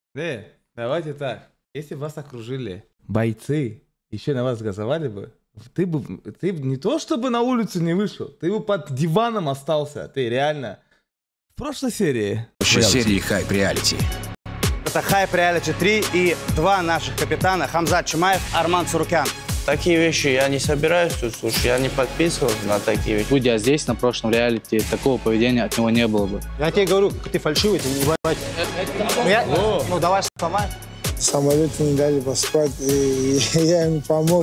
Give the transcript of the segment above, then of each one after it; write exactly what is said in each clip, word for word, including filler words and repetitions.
Не, давайте так. Если вас окружили бойцы, еще на вас газовали бы, ты бы, ты бы не то чтобы на улицу не вышел, ты бы под диваном остался. Ты реально. В прошлой серии. В следующей серии Хайп Реалити. Это Хайп Реалити три и два наших капитана Хамзат Чумаев, Арман Сурукян. Такие вещи я не собираюсь тут слушать, я не подписывался на такие вещи. Будь я здесь, на прошлом реалити, такого поведения от него не было бы. Я тебе говорю, ты фальшивый, ты не ебать. Ну, я... ну давай сломай. Самолет не дали поспать, и я им помог.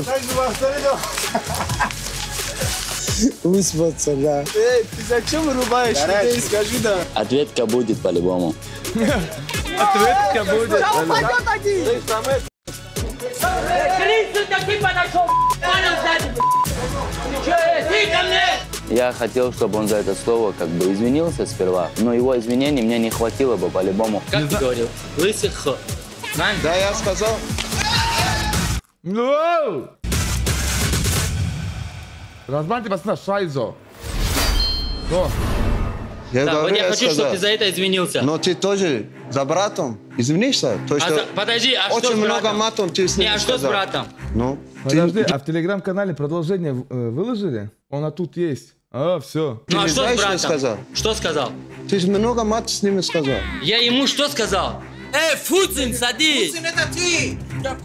Выспаться, да. Эй, ты зачем вырубаешь людей, скажи, да. Ответка будет по-любому. Ответка будет. Да упадет один. Я хотел, чтобы он за это слово как бы извинился сперва, но его извинений мне не хватило бы по-любому. Как ты говорил? Лысый х. Да, я сказал. Ну! Разманьте вас на шайзо. Что? Я, Да, говорю, вот я хочу, сказал. чтобы ты за это извинился. Но ты тоже за братом извинишься? То, А что за... Подожди, а очень что с много братом? матом ты с ним Не, а что сказал. с братом? Ну, Подожди, ты, а в телеграм-канале продолжение э, выложили? Он а тут есть. А, все. ты Ну а не что знаешь, с что братом? сказал? Что сказал? Ты же много мат с ними сказал. Я ему что сказал? Эй, Фуцин, садись! Фуцин, это ты!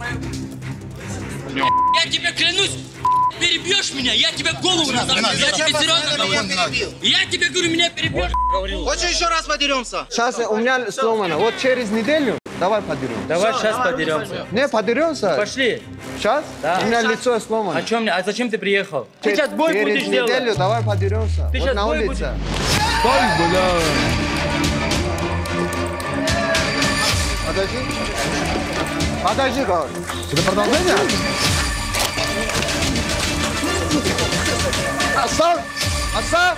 Я тебе клянусь, перебьешь меня, я тебе голову разорву. Я тебе серьезно говорю. Я тебе говорю, меня перебьешь. Хочешь еще раз подеремся? Сейчас у меня сломано. Вот через неделю давай подеремся. Давай сейчас подеремся. Не, подеремся. Пошли. Сейчас? Да. У меня лицо сломано. А, чем, а зачем ты приехал? Ты Че- сейчас бой через будешь неделю делать. давай подеремся. Ты вот сейчас на бой улице. Стой, бля. Подожди. Подожди, говорю. Это продолжение? Оставь! Оставь!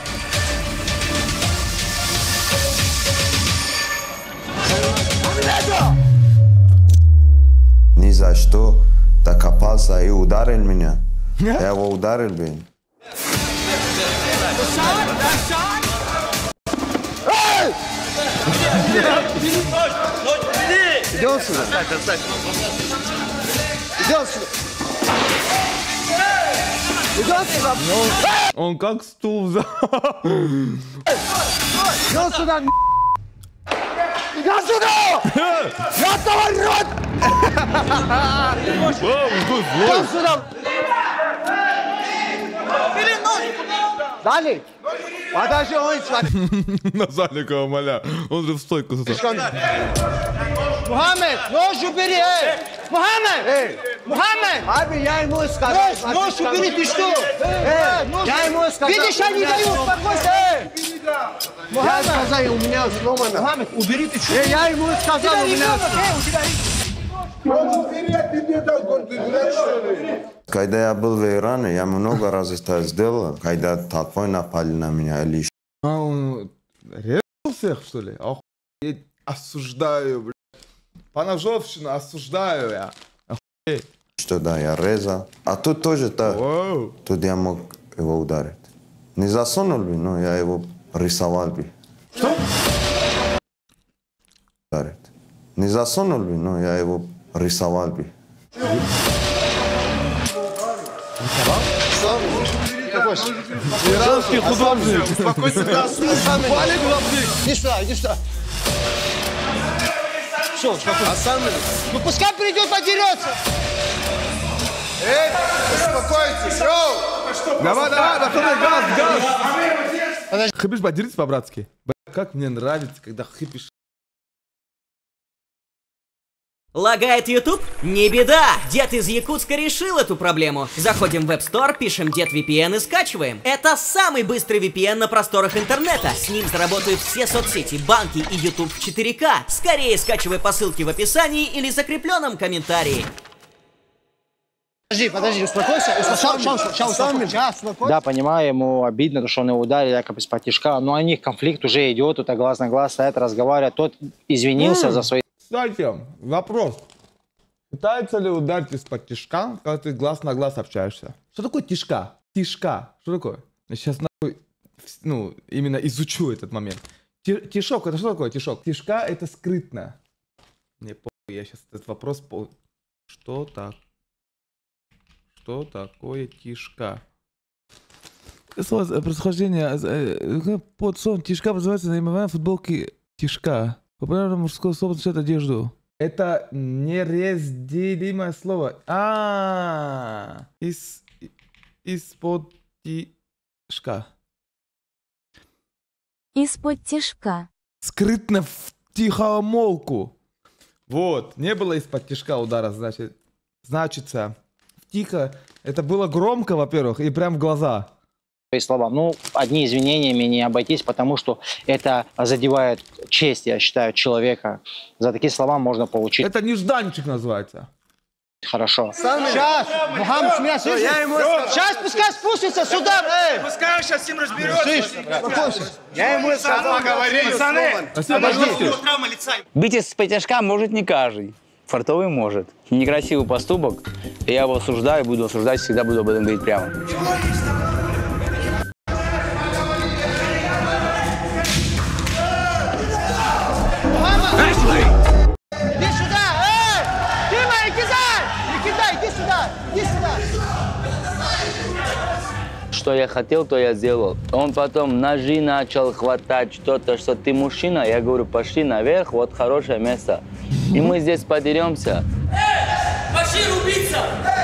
Ни за что докопался и ударил меня. Я его ударил, блин. Идем сюда. Идем сюда. Идем сюда. Он как стул взял. Идем сюда. Идем сюда! Я товарищ! Идем сюда! Далее! Подожди, он смотри. На Заликова, моля. Он же в стойку. Мухаммед, нож убери, эй! Мухаммед! Эй! Мухаммед! Abi я ему сказал. Нож, нож убери, ты что? Эй, я ему сказал. Видишь, я не даю, успокойся, эй! Я сказал, у меня сломано. Мухаммед, убери, ты что? Эй, я ему сказал, у меня Эй, у тебя Когда я был в Иране, я много раз это сделал. Когда толпой напали на меня или что. А он резал всех, что ли? Охуеть. Осуждаю, блядь. Поножовщину осуждаю я. Охуеть. Что да, я резал. А тут тоже так. Воу. Тут я мог его ударить. Не засунул бы, но я его рисовал бы. Что? Ударить. Не засунул бы, но я его рисовал бы. Иранский художник. Иди сюда, иди сюда. Все, успокойся. Ну пускай придет, подерется. Эй, успокойтесь, йоу! Давай, давай, пацаны, газ, газ. Хабиш, поделитесь по-братски. Бля, как мне нравится, когда хипишь. Лагает YouTube? Не беда! Дед из Якутска решил эту проблему. Заходим в App Store, пишем Дед ви пи эн и скачиваем. Это самый быстрый ви пи эн на просторах интернета. С ним заработают все соцсети, банки и YouTube в четыре ка. Скорее скачивай по ссылке в описании или закрепленном комментарии. Подожди, подожди, успокойся. Сейчас, сейчас, сейчас, успокойся. Да, понимаю, ему обидно, то, что он его ударил якобы из-под тишка, но у них конфликт уже идет, тут глаз на глаз стоят, разговаривают, тот извинился mm. за свои... Кстати, вопрос. Пытается ли ударить из-под тишка, когда ты глаз на глаз общаешься? Что такое тишка? Тишка. Что такое? Я сейчас нахуй, ну, именно изучу этот момент. Ти- Тишок, это что такое тишок? Тишка это скрытно. Не по... Я сейчас этот вопрос... По... Что так? Что такое тишка? Происхождение под сон тишка называется наименование футболки тишка. Популярное мужское слово означает одежду. Это неразделимое слово. А, из из-под тишка. Из-под тишка. Скрытно в тихомолку. Вот, не было из-под тишка удара, значит, значится. Тихо. Это было громко, во-первых, и прям в глаза. Слова. Ну, одни извинениями не обойтись, потому что это задевает честь, я считаю, человека. За такие слова можно получить. Это нежданчик называется. Хорошо. Сейчас, Мухаммад, меня слышишь? Сейчас пускай спустится сюда, эй! Пускай он сейчас с ним разберется. Я ему сказал, говорили, Подождите. Бить из-под тишка может не каждый. Фартовый может. Некрасивый поступок. Я его осуждаю, буду осуждать, всегда буду об этом говорить прямо. Иди сюда, эй! Дима, не кидай! Не кидай, иди сюда! Иди сюда! Что я хотел, то я сделал. Он потом ножи начал хватать, что-то, что ты мужчина. Я говорю, пошли наверх, вот хорошее место. И мы здесь подеремся. Эй, Башир, убийца!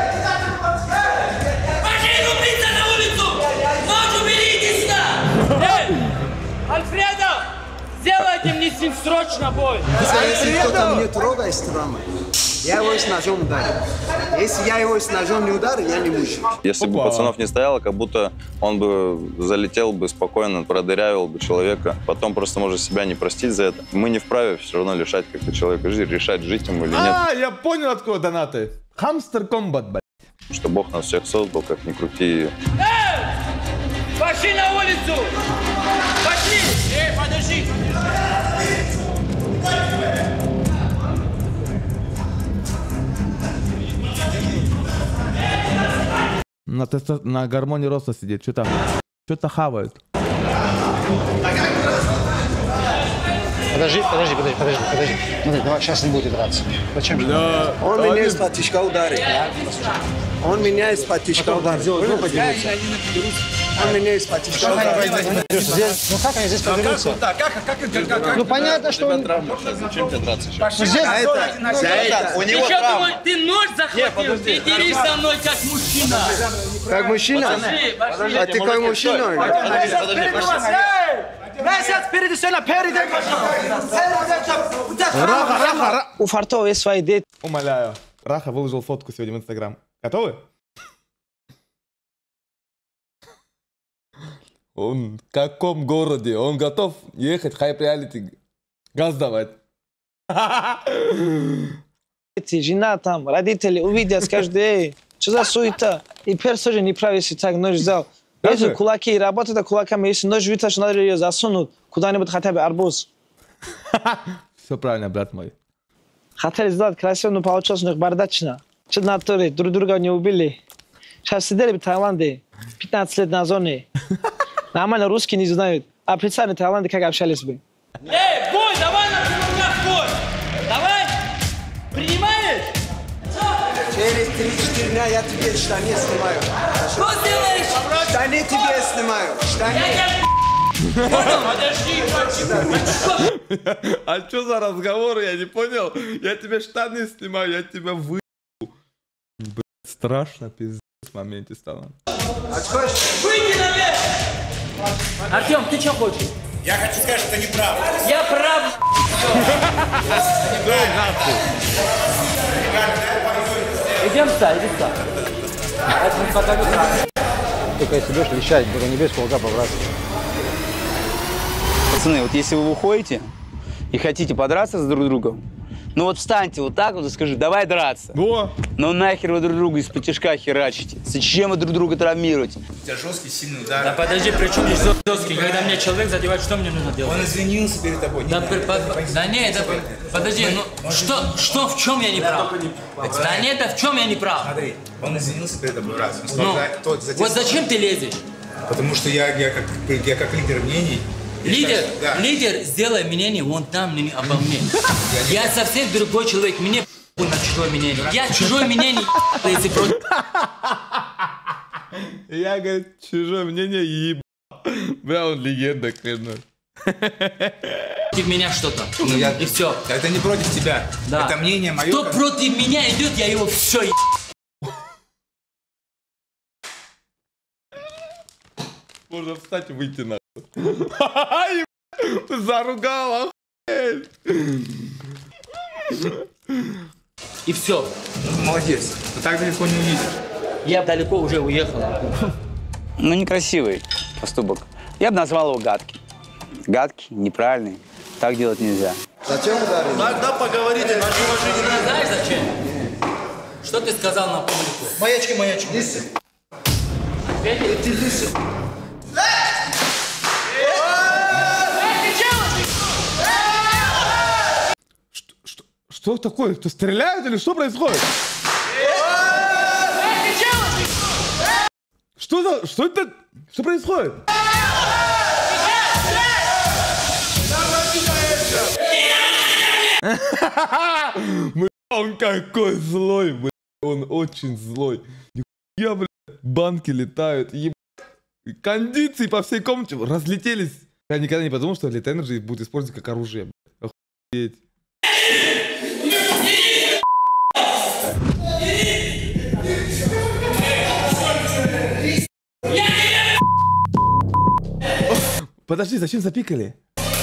Башир, убийца на улицу! Нож убери, иди сюда! Эй, Альфредо! Сделайте мне с ним срочно бой! Если кто-то мне трогает страну, я его с ножом ударю. Если я его с ножом не ударю, я не мужик. Если бы пацанов не стояло, как будто он бы залетел бы спокойно, продырявил бы человека. Потом просто может себя не простить за это. Мы не вправе все равно лишать как-то человека жизни, решать, жить ему или нет. А, я понял, откуда донаты. Хамстер комбат, блядь. Что Бог нас всех создал, как ни крути. Эй! Пошли на улицу! Пошли! Эй, подожди! На, тесто... на гармонии роста сидит, что-то что-то хавают. Подожди, подожди, подожди, подожди, подожди. Ну, давай, сейчас не будет драться. Зачем? Да. Он меня из-под тишка ударит. Он меня из-под тишка ударит. Он меня из-под тишка ударит. Ну как они здесь подерутся? Как, как, как, как, как? Ну понятно, что он... Зачем тебе драться сейчас? Пошли, за это, за это. У него ты что думаешь, ты нож захватил? Ты дерись со мной как мужчина. Как мужчина? Пошли, пошли. А ты как мужчина? Раха, Раха, У Фартова есть свои дети. Умоляю. Раха выложил фотку сегодня в Инстаграм. Готовы? Он в каком городе? Он готов ехать в Hype Reality. Газ давать. Жена там, родители увидят, скажут, эй, что за суета? И персонаж не прав, если так нож взял. Если кулаки, работают кулаками, если нож вытащишь, надо ее засунуть куда-нибудь, хотя бы арбуз. Все правильно, брат мой. Хотели сделать красиво, но получилось у них бардачно. Что на туре, друг друга не убили. Сейчас сидели в Таиланде, пятнадцать лет на зоне. Нормально русские не знают. А представь, в Таиланде как общались бы. Эй, бой, давай на кулаках бой! Давай! Принимаешь? Через три-четыре дня я тебе штаны снимаю. Что сделаешь? Штаны тебе снимаю. Штаны. Подожди, А что за разговор? Я не понял. Я тебе штаны снимаю, я тебя вы... Блядь, страшно, пиздец, в моменте стало. выйди наверх! Артем, ты что хочешь? Я хочу сказать, что ты не прав. Я прав. Идем сюда, иди сюда. Только если будешь вещать, буду небес кулака побраться. Пацаны, вот если вы выходите и хотите подраться с друг другом, ну вот встаньте вот так вот и скажи, давай драться. Во! Ну нахер вы друг друга из-под тишка херачите? Зачем вы друг друга травмируете? У тебя жесткий, сильный удар. Да подожди, при чем здесь жесткий? Когда меня человек задевает, что мне нужно делать? Он извинился перед тобой. Да, при, по, да нет, да, подожди, ну что, что, в чем я не прав? Да нет, да в чем я не прав? Смотри, он извинился перед тобой раз. Он Ну, сказал, тот, затем вот зачем ты лезешь? Потому что я, я, как, я как лидер мнений Лидер, Да. лидер, сделай мнение вон там не обо мне. Я совсем другой человек, мне на чужое мнение. Я чужое мнение, если против... Я, говорит, чужое мнение еб... Бля, он легенда, конечно. Против меня что-то. Ну, я- И все. Это не против тебя. Да. Это мнение мое. Кто против меня идет, я его все еб... Можно встать и выйти нахуй. Ебать, ты заругал, охуеть. И все. Молодец. Ты так далеко не увидишь. Я далеко уже уехал. Ну, некрасивый поступок. Я бы назвал его гадкий. Гадкий, неправильный. Так делать нельзя. Зачем ударили? Тогда поговорите, наши машины. Знаешь зачем? Что ты сказал на публику? Маячки, маячки. Лисы. Опять? Эти лисы. Что такое? Кто стреляют или что происходит? Что за... Что это? Что происходит? Бля, он какой злой, бля. Он очень злой. Нихуя, бля, банки летают. Еб... Кондиции по всей комнате разлетелись. Я никогда не подумал, что Elite Energy будет использовать как оружие. Бля. Охуеть. Подожди, зачем запикали?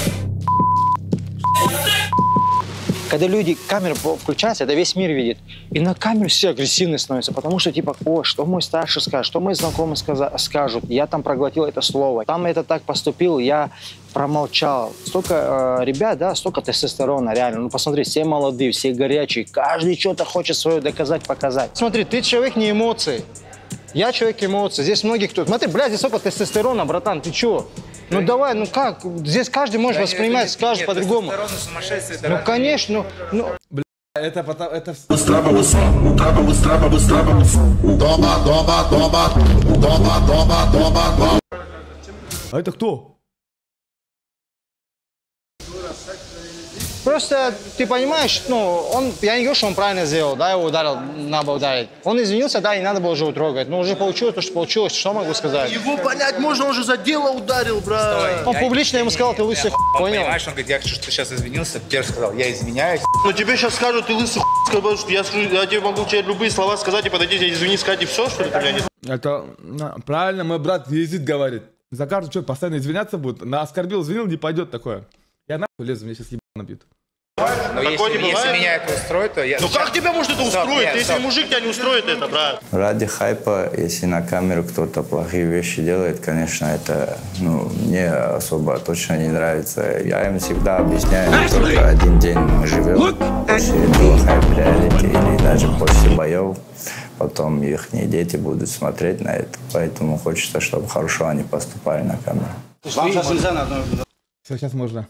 Когда люди, камера включается, это весь мир видит. И на камеру все агрессивные становятся, потому что типа, о, что мой старший скажет, что мои знакомые сказа- скажут, я там проглотил это слово, там это так поступил, я промолчал. Столько э, ребят, да, столько тестостерона, реально. Ну посмотри, все молодые, все горячие, каждый что-то хочет свое доказать, показать. Смотри, ты человек не эмоций, я человек эмоций. Здесь многие кто... Смотри, блядь, здесь столько тестостерона, братан, ты чё? Ну давай, ну как? Здесь каждый может воспринимать, скажет по-другому. Ну конечно, ну... Бля, это потом... Это... А это кто? Просто ты понимаешь, ну, он, я не говорю, что он правильно сделал, да, его ударил, надо было ударить. Он извинился, да, и надо было уже его трогать. Но уже получилось то, что получилось, что могу сказать? Его понять можно, он же за дело ударил, брат. Он публично ему сказал, ты лысый хуй, Он, понял? понимаешь, он говорит, я хочу, что ты сейчас извинился. Первый сказал, я извиняюсь. Но тебе сейчас скажут, ты лысый хуй, скажут, что я, скажу, я тебе могу тебе любые слова сказать и подойти, тебе извини, сказать, и все, что ли, ты меня не... Это на, правильно мой брат ездит, говорит. За каждый человек постоянно извиняться будет. На оскорбил, извинил, не пойдет такое. Я нахуй лезу, мне сейчас ебан набьют. Но если, если меня это устроит, то я... Ну как тебя может это Стоп, устроить? нет, Если стоп. мужик тебя не устроит это, брат. Ради хайпа, если на камеру кто-то плохие вещи делает, конечно, это ну, мне особо точно не нравится. Я им всегда объясняю, только один день мы живем, после этого хайп-реалити или даже после боев, потом их дети будут смотреть на это. Поэтому хочется, чтобы хорошо они поступали на камеру. Вам сейчас нельзя на одной... Все, сейчас можно.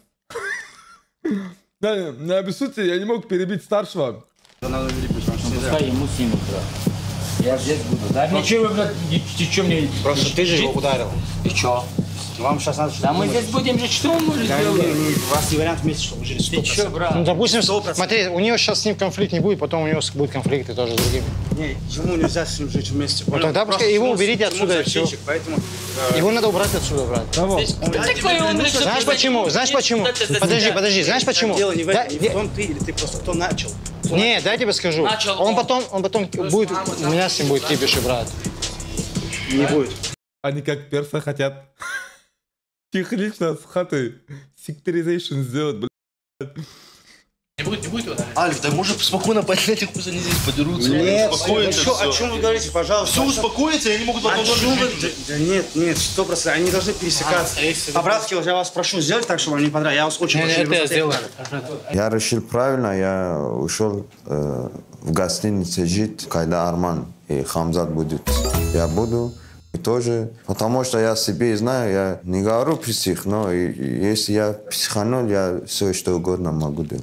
Да, не обессудьте, я не мог перебить старшего. Пускай ему снимут, брат. Я здесь буду. Да ничего, блядь, ты что мне... Просто ты же его ударил. И чё? Вам сейчас надо... Да мы здесь будем же, что он может сделать? У вас не вариант вместе, чтобы жили Ты чё, брат? Ну, допустим, смотри, у него сейчас с ним конфликт не будет, потом у него будет конфликты тоже с другими. Не, ему нельзя с ним жить вместе. Ну, тогда пускай его уберите отсюда и все. Поэтому... Его надо убрать отсюда, брат. Знаешь почему? Знаешь почему? Подожди, подожди, знаешь почему? Дело не в Да, этом, не в том ты или ты просто кто начал. Не, дай я тебе скажу. Начал Он он. потом, он потом будет, у меня с ним будет кипиш, брат. Не будет. Они как перса хотят технично с хаты секторизation сделать, блядь. Не будет, не будет его, да? Альф, да можно спокойно поднять их, пусть они здесь подерутся. Нет, успокоятся, что, все. о чем вы говорите, пожалуйста? Все успокоится, и они могут О потом тоже чем вы... жить. Да нет, нет, сто процентов. Они должны пересекаться. По-братски, я вас прошу сделать так, чтобы вам не понравилось. Я вас очень прошу. Это я сделаю. Я решил правильно, я ушел э, в гостинице жить, когда Арман и Хамзат будут. Я буду и тоже, потому что я себе знаю, я не говорю псих, но и, и если я психанул, я все что угодно могу делать.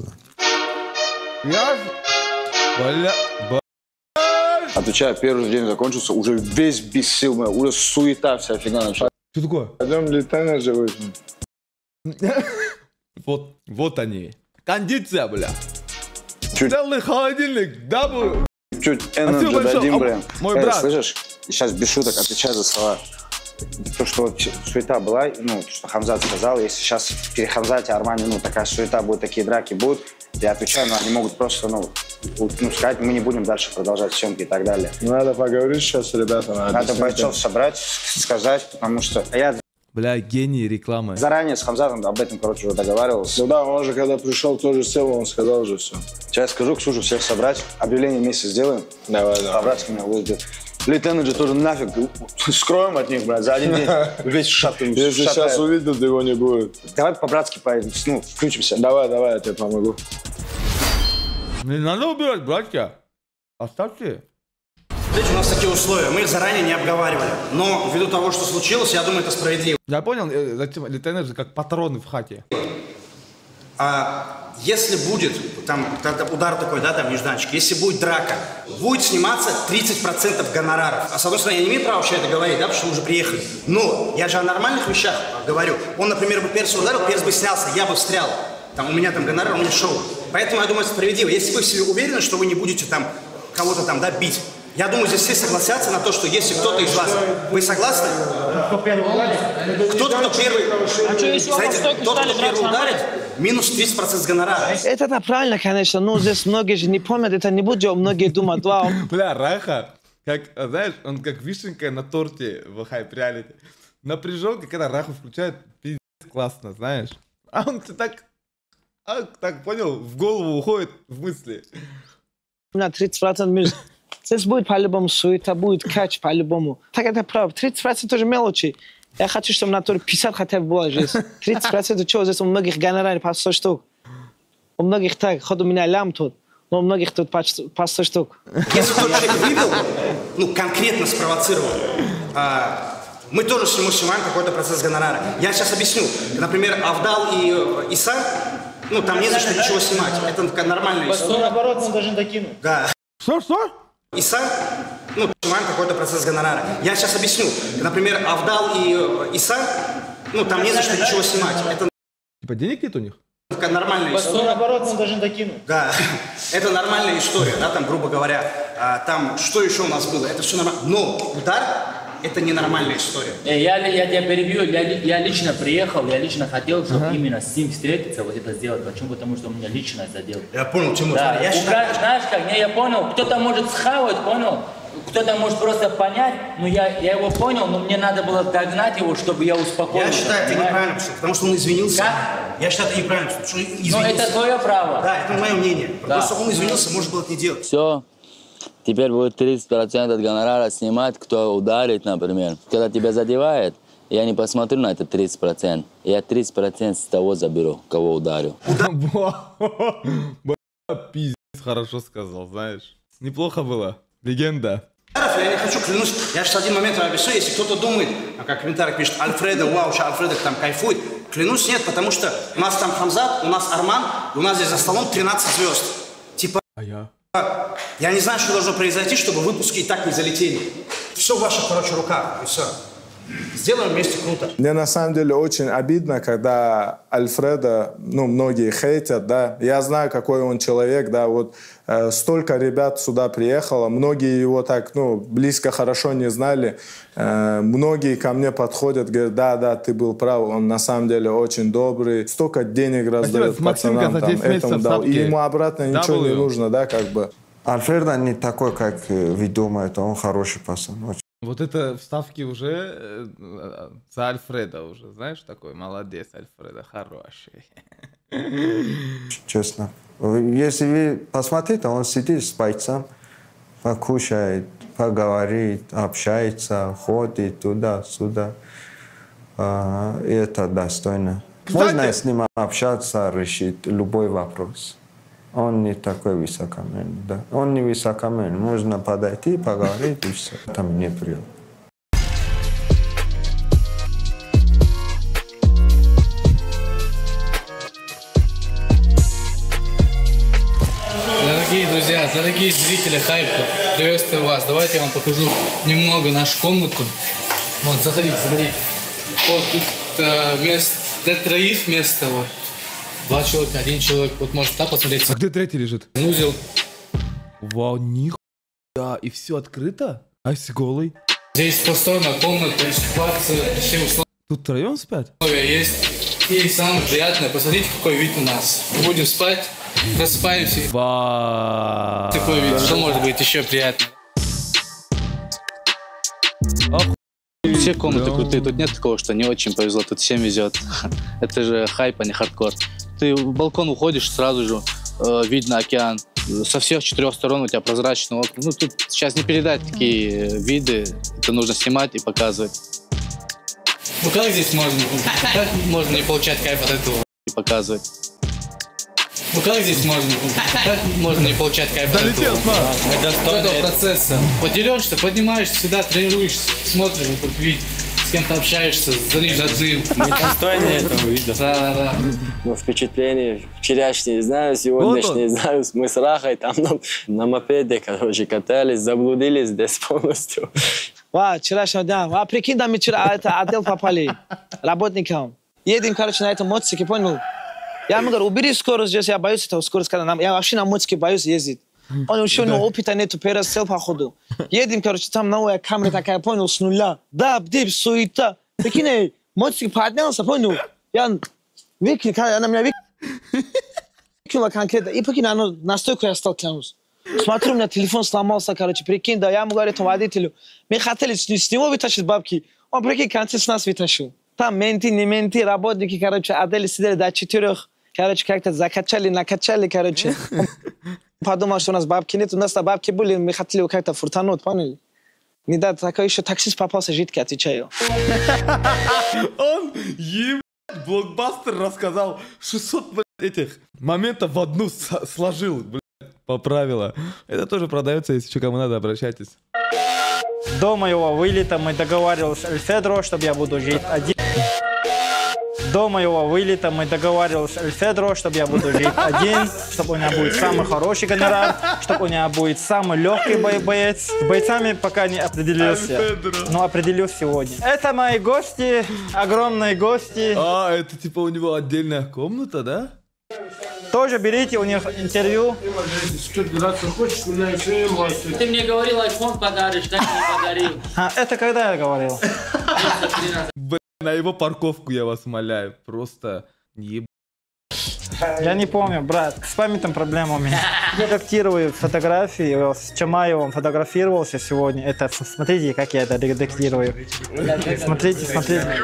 Я... Бля... Бля... Отвечаю, первый день закончился, уже весь без сил, уже суета вся фигня начала. Что такое? Пойдем Elite Energy возьмем. Вот, вот они. Кондиция, бля. Целый холодильник, да, бля? Чуть энерджи дадим, бля. Мой брат. Слышишь? Сейчас без шуток отвечаю за слова. То, что вот суета была, ну, что Хамзат сказал, если сейчас при Хамзате Армане, ну, такая суета будет, такие драки будут, я отвечаю, но они могут просто, ну, ну, сказать, мы не будем дальше продолжать съемки и так далее. Надо поговорить сейчас с ребятами. Надо бойцов собрать, сказать, потому что я... Бля, гений рекламы. Заранее с Хамзатом об этом, короче, уже договаривался. Ну да, он же, когда пришел, тоже сел, он сказал уже все. Сейчас скажу, Ксюшу всех собрать, объявление вместе сделаем. Давай, давай. По-братски меня выйдет. Лит Энерджи тоже нафиг, скроем от них, брат, за один день весь шат. Если сейчас увидят, его не будет. Давай по-братски поедем, ну, включимся. Давай, давай, я тебе помогу. Не надо убирать, братья. Оставьте. Видите, у нас такие условия, мы их заранее не обговаривали. Но ввиду того, что случилось, я думаю, это справедливо. Я понял, зачем Лит Энерджи как патроны в хате. А если будет там удар такой, да, там нежданчик, если будет драка, будет сниматься тридцать процентов гонораров. А с одной стороны, я не имею права вообще это говорить, да, потому что мы уже приехали. Но я же о нормальных вещах говорю. Он, например, бы перс ударил, перс бы снялся, я бы встрял. Там у меня там гонорар, у меня шоу. Поэтому, я думаю, это справедливо. Если вы в себе уверены, что вы не будете там кого-то там, да, бить, я думаю, здесь все согласятся на то, что если кто-то из вас... Вы согласны? Кто первый ударит? Кто-то, кто первый... Знаете, тот, кто первый ударит, минус тридцать процентов гонорара. Это да, правильно, конечно, но здесь многие же не помнят, это не будет, многие думают, вау. Бля, Раха, как, знаешь, он как вишенка на торте в Hype Reality. Напряженка, когда Раху включает, пиздец, классно, знаешь. А он так, а, так, понял, в голову уходит в мысли. На тридцать процентов минус. Здесь будет по-любому суета, будет кач по-любому. Так это правда. тридцать процентов тоже мелочи. Я хочу, чтобы на туре пятьдесят хотя бы было здесь. тридцать процентов чего здесь у многих гонорарий по сто штук. У многих так, ход у меня лям тут, но у многих тут по сто штук. Если тот человек выбил, ну конкретно спровоцировал, а, мы тоже с ним снимаем какой-то процесс гонорара. Я сейчас объясню. Например, Авдал и э, Иса, ну там не за что ничего снимать. Это нормальная история. Наоборот, мы должны докинуть. Да. Что, что? Иса, ну, снимаем какой-то процесс гонорара. Я сейчас объясню. Например, Авдал и э, Иса, ну, там не за что ничего снимать. Это типа денег нет у них? Нормальная история. Наоборот, мы должны докинуть. Да, это нормальная история, да, там, грубо говоря. А, там, что еще у нас было? Это все нормально. Но удар – это ненормальная история. Я, я тебя перебью, я, я лично приехал, я лично хотел, чтобы ага. именно с ним встретиться, вот это сделать. Почему? Потому что у меня личность задел. Я понял, Тимур. Да. Я считаю... Знаешь как, не, я понял, кто-то может схавать, понял? Кто-то может просто понять, но я, я его понял, но мне надо было догнать его, чтобы я успокоился. Я считаю, это неправильно, потому что он извинился. Как? Я считаю, это неправильно, потому что он извинился. Но это твое право. Да, это мое мнение. Да. Просто он извинился, может было это не делать. Все. Теперь будет тридцать процентов гонорара снимать, кто ударит, например. Когда тебя задевает, я не посмотрю на это тридцать процентов. Я тридцать процентов с того заберу, кого ударю. Пиздец, хорошо сказал, знаешь. Неплохо было. Легенда. Я не хочу, клянусь, я сейчас один момент объясню, если кто-то думает, а как в комментариях пишет, Альфредо, вау, сейчас Альфредо там кайфует. Клянусь, нет, потому что у нас там Хамзат, у нас Арман, у нас здесь за столом тринадцать звезд. Типа, а я? Я не знаю, что должно произойти, чтобы выпуски и так не залетели. Все в ваших, короче, руках, и все. Сделаем вместе круто. Мне на самом деле очень обидно, когда Альфреда, ну, многие хейтят, да. Я знаю, какой он человек, да, вот э, столько ребят сюда приехало, многие его так, ну, близко, хорошо не знали. Э, многие ко мне подходят, говорят, да, да, ты был прав, он на самом деле очень добрый, столько денег раздает пацанам, там, этому дал. И ему обратно ничего не нужно, да, как бы. Альфреда не такой, как вы думаете, он хороший пацан. Очень. Вот это вставки уже э, за Альфреда уже, знаешь, такой, молодец, Альфреда, хороший. Честно. Если вы посмотрите, он сидит с бойцом, покушает, поговорит, общается, ходит туда-сюда. А, и это достойно. Кстати, можно с ним общаться, решить любой вопрос. Он не такой высокомерный, да. Он не высокомерный. Можно подойти, поговорить и все. Это мне приятно. Дорогие друзья, дорогие зрители Хайпа, приветствую вас. Давайте я вам покажу немного нашу комнату. Вот, заходите, заходите. Вот тут э, мест Для троих вместо вот. Два человека, один человек. Вот может так посмотреть. А где третий лежит? Санузел. Вау, нихуя. И все открыто? А если голый? Здесь просторная комната, спаться, все условия. Тут втроем спят? Есть. И самое приятное, посмотрите, какой вид у нас. Будем спать, просыпаемся. Вау. Такой вид, что может быть еще приятнее? Все комнаты крутые, тут нет такого, что не очень повезло, тут всем везет. Это же хайп, а не хардкор. Ты в балкон уходишь, сразу же э, видно океан. Со всех четырех сторон у тебя прозрачные окна. Ну, тут сейчас не передать такие виды, это нужно снимать и показывать. Ну как здесь можно? Как можно не получать кайф от этого? И показывать. Ну как здесь можно? Как можно не получать кайф от этого? От этого процесса. Подерешься, поднимаешься сюда, тренируешься, смотришь этот вид, с кем-то общаешься, звонишь родным. Недостойно этого вида. Да, да. Ну, впечатление вчерашнее знаю, сегодняшнее знаю. Мы с Рахой там на, на мопеде, короче, катались, заблудились здесь полностью. Ва, вчерашнего дня. А прикинь, да мы вчера это отдел попали работникам. Едем, короче, на этом мотоцикле, понял? Я ему говорю, убери скорость здесь, я боюсь этого скорость, когда нам... Я вообще на мотоцикле боюсь ездить. Он еще ну, опыта нету, первый раз сел походу. Едем, короче, там новая камера такая, понял, с нуля. Да, дип, суета. Прикинь, мотоцикл поднялся, понял? Я выкинул, она меня выкинула конкретно. И прикинь, оно на стойку я стал тянуть. Смотрю, у меня телефон сломался, короче, прикинь, да, я ему говорю, этому водителю, мы хотели с него вытащить бабки, он, прикинь, конец с нас вытащил. Там менты, не менты, работники, короче, отдали, сидели до четырех, короче, как-то закачали, накачали, короче. Он подумал, что у нас бабки нет, у нас бабки были, мы хотели его как-то фуртануть, поняли? Не да, такой еще таксист попался, жидкий, отвечаю. Он, ебать, блокбастер рассказал шестьсот, блядь, этих моментов в одну сложил, блядь. Поправила. Это тоже продается, если что, кому надо, обращайтесь. До моего вылета мы договаривались с Эльфедро, чтобы я буду жить один. До моего вылета мы договаривались с Эльфедро, чтобы я буду жить один, чтобы у меня будет самый хороший гонорар, чтобы у меня будет самый легкий бо боец. С бойцами пока не определился, но определюсь сегодня. Это мои гости, огромные гости. А, это типа у него отдельная комната, да? Тоже берите у них интервью. Ты мне говорил, айфон подаришь, так не подарил. А, это когда я говорил? Блин, на его парковку я вас умоляю. Просто еб... Я не помню, брат. С памятью проблема у меня. Я редактирую фотографии. С Чамаевым фотографировался сегодня. Это, смотрите, как я это редактирую. Смотрите, смотрите.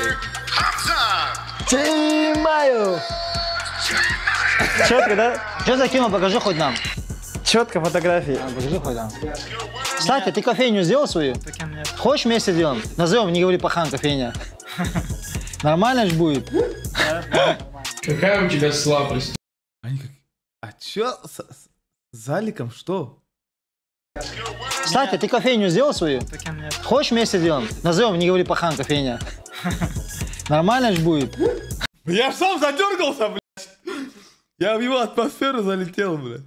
Чамаев! Четко, да? Что закинул? Покажи хоть нам. Четко фотографии. А, покажи хоть нам. Кстати, ты кофейню сделал свою? Хочешь вместе сделаем? Назовем, не говори пахан кофейня. Нормально же будет? Какая у тебя слабость? Они как... А чё? С, с заликом что? Кстати, ты кофейню сделал свою? Хочешь вместе сделаем? Назовем, не говори пахан кофейня. Нормально же будет? Я ж сам задергался, блядь. Я в его атмосферу залетел, блядь.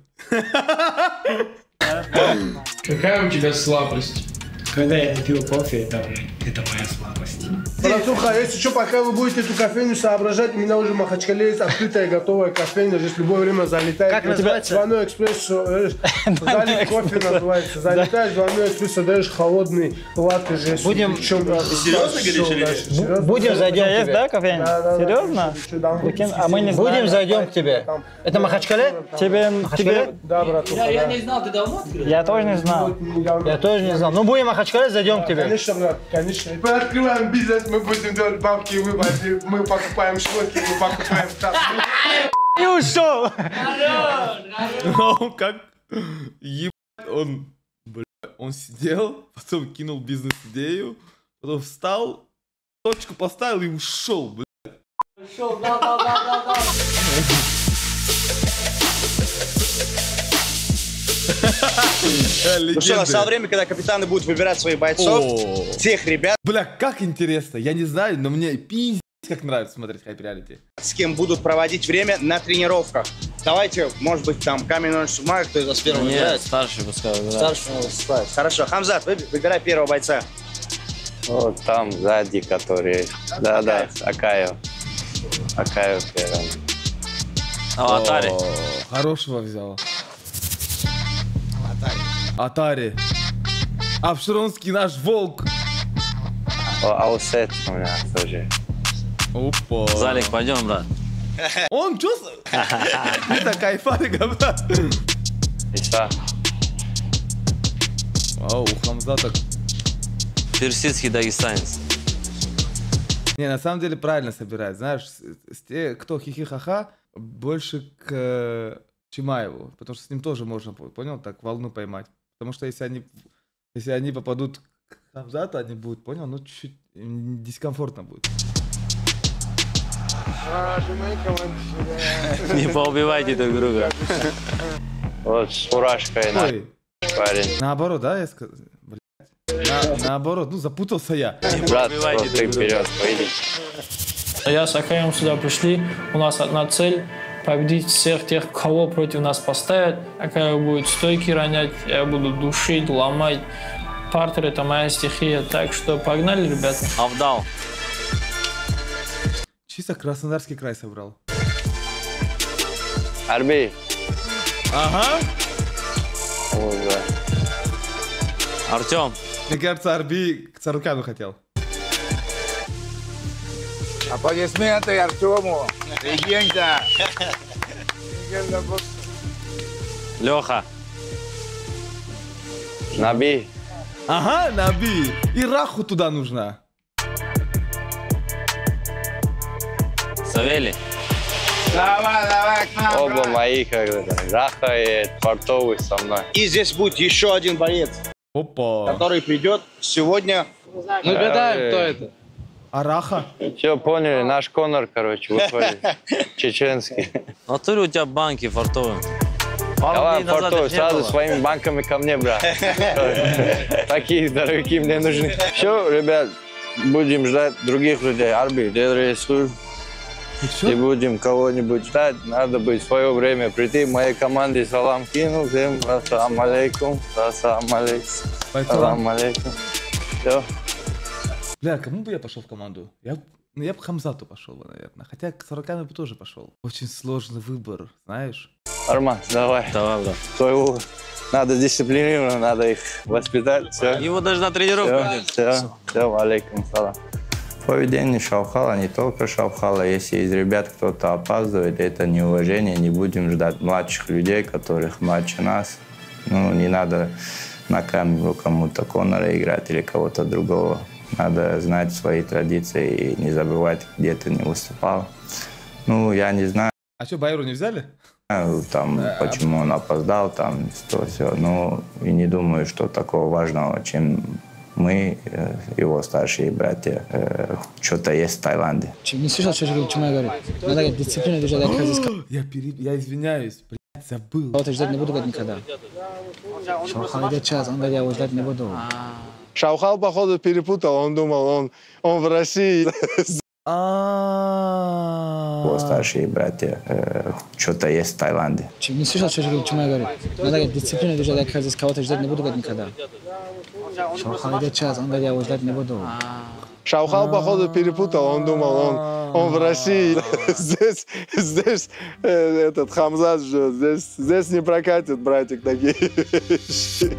Какая у тебя слабость? Когда я не пил кофе, это, это моя слабость. Братуха, если что, пока вы будете эту кофейню соображать, у меня уже в Махачкале есть открытая готовая кофейня, здесь в любое время залетает. Как называется? Двойной экспрессо, залит кофе называется. Залетаешь, двойной экспрессо, даешь холодный латте же. Будем... Серьезно говоришь? Будем, зайдем к тебе. Да, кофейня? Да, да, Серьезно? Да, а мы не знаем. Будем, зайдем к тебе. Это Махачкале? Тебе... тебе... Да, братуха, Я, я да. не знал, ты давно открыл? Я тоже не знал. Я тоже не знал. Ну, будем в Махачкале, зайдем к тебе. Конечно, брат, конечно. Мы открываем бизнес, мы будем делать бабки, мы, мы покупаем шлоки, мы покупаем тапки. И ушел! Он как... Ебать, он... Бля, он сидел, потом кинул бизнес-идею, потом встал, точку поставил и ушел, бля. Ушел, да, да, да, да, да. Ну что, настало время, когда капитаны будут выбирать своих бойцов, О. тех ребят, Бля, как интересно, я не знаю, но мне пиздец как нравится смотреть хайп реалити. с кем будут проводить время на тренировках. Давайте, может быть, там камень, ножницы, бумага, кто из вас первый Нет, выбирает? старший пускай выбирает. Старший выступает. Хорошо, Хамзат, вы- выбирай первого бойца. Вот там сзади, который... Да-да, Акаев. Окей, окей, ладно. О, Атари. Хорошего взял. Атари. Апшеронский наш волк. Аусет у меня тоже. Опа. Залик, пойдем, брат. Он чувствует? Это кайфарика, брат. Иса. Вау, у Хамза так... Персидский дагестанец. Не, на самом деле правильно собирать. Знаешь, с, с те, кто хихи-ха-ха, больше к э, Чимаеву. Потому что с ним тоже можно, понял, так волну поймать. Потому что если они, если они попадут к Хамзату, они будут, понял, ну чуть-чуть дискомфортно будет. Не поубивайте друг друга. Вот с фуражкой на парень. Наоборот, да, я сказал? На, наоборот, ну запутался я. Брат, вот ты вперед, пойди. Я с Акаем сюда пришли, у нас одна цель — победить всех тех, кого против нас поставят. Акай будет стойки ронять, я буду душить, ломать. Партер — это моя стихия, так что погнали, ребята. Авдал. Чисто Краснодарский край собрал. Арби. Ага. Ой, да. Артем. Мне кажется, Арби к Царукяну хотел. Аплодисменты Артему. Легенда. Легенда босса. Леха. Наби. Ага, Наби. И Раху туда нужна. Савели. Давай, давай к нам. Оба мои, когда-то. Раха и Портовый со мной. И здесь будет еще один боец. Опа. Который придет сегодня. Ну, гадаем, кто это. Араха. Все, поняли, наш Конор, короче, выходит. Чеченский. А то ли у тебя банки фартовые? Давай, Фортовый, сразу своими банками ко мне, брат. Такие здоровяки мне нужны. Все, ребят, будем ждать других людей. Арби, где рисуешь? И будем кого-нибудь ждать. Надо быть в свое время прийти. Моей команде салам кину. Всем ассалам алейкум. Ассалам алейкум. Ассалам алейкум. Все. Бля, кому бы я пошел в команду? Я, ну, я бы к Хамзату пошел бы, наверное. Хотя к Царукяну бы тоже пошел. Очень сложный выбор, знаешь? Арман, давай. Давай, брат. Твоего. Надо дисциплинированно, надо их воспитать. Все. Его даже на тренировку нет. Все, все, алейкум салам. Поведение Шаухала, не только Шаухала. Если из ребят кто-то опаздывает, это неуважение. Не будем ждать младших людей, которых младше нас. Ну, не надо на камеру кому-то Конора играть или кого-то другого. Надо знать свои традиции и не забывать, где ты не выступал. Ну, я не знаю. А что, Байру не взяли? Там, а, почему он опоздал, там, что все. Ну, и не думаю, что такого важного, чем мы, его старшие братья, что-то есть в Таиланде. Не слышал, что Чумай говорит? Надо дисциплину держать, как хазиска. Я, пере... я извиняюсь, блядь, забыл. Кого-то ждать не буду, говорит, никогда. Шаухал идет час, он говорит, я его ждать не буду. Шаухал, походу, перепутал, он думал, он, он в России. Его старшие братья, что-то есть в Таиланде. Не слышал, что Чумай говорит? Надо дисциплину держать, как хазиска. Кого-то ждать не буду, говорит, никогда. Шаухал идет час, он говорит, я его ждать не буду. Шаухал, походу, перепутал, он думал, он, он в России. Здесь, здесь э, этот Хамзат ждет, здесь, здесь не прокатит, братик, такие вещи.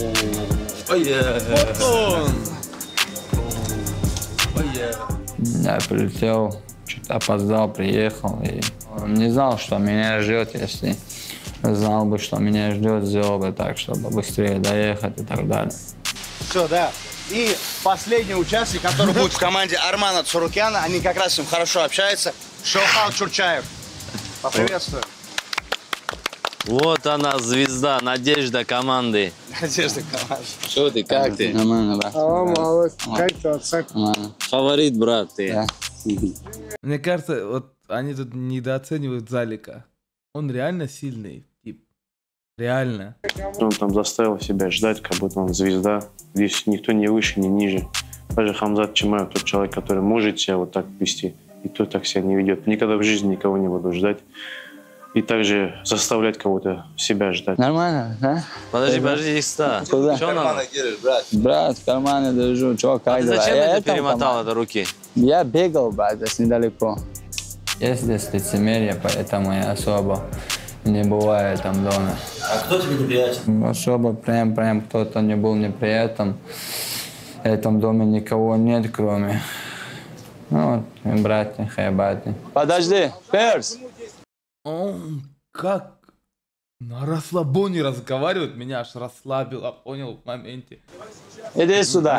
Я прилетел, что-то опоздал, приехал и не знал, что меня ждет, если знал бы, что меня ждет, сделал бы так, чтобы быстрее доехать и так далее. Все, да. И последний участник, который будет в команде Армана Царукяна, они как раз с ним хорошо общаются, Шаухал Чурчаев. Поприветствую. Вот она, звезда, надежда команды. Надежда команды. Что ты, как ты? Нормально, брат. Как ты, отцак? Фаворит, брат, ты. Да. Мне кажется, вот они тут недооценивают Залика. Он реально сильный тип. Реально. Он там заставил себя ждать, как будто он звезда. Здесь никто не выше, не ниже. Даже Хамзат Чимаев, тот человек, который может себя вот так вести, и тот так себя не ведет. Никогда в жизни никого не буду ждать. И также заставлять кого-то себя ждать. Нормально, да? Подожди, подожди, Икста. Куда? Что надо? Брат? Брат, в кармане держу. Чё, как А ты дела? зачем Я это перемотал, это руки? Я бегал, брат, здесь недалеко. Есть здесь лицемерие, поэтому я особо не бываю там дома. А кто тебе неприятен? Особо прям, прям кто-то не был неприятен. В этом доме никого нет, кроме... Ну, вот, братья, хайбаты. Подожди, Перс! Он как на расслабоне разговаривает, меня аж расслабило, понял, в моменте. Иди сюда.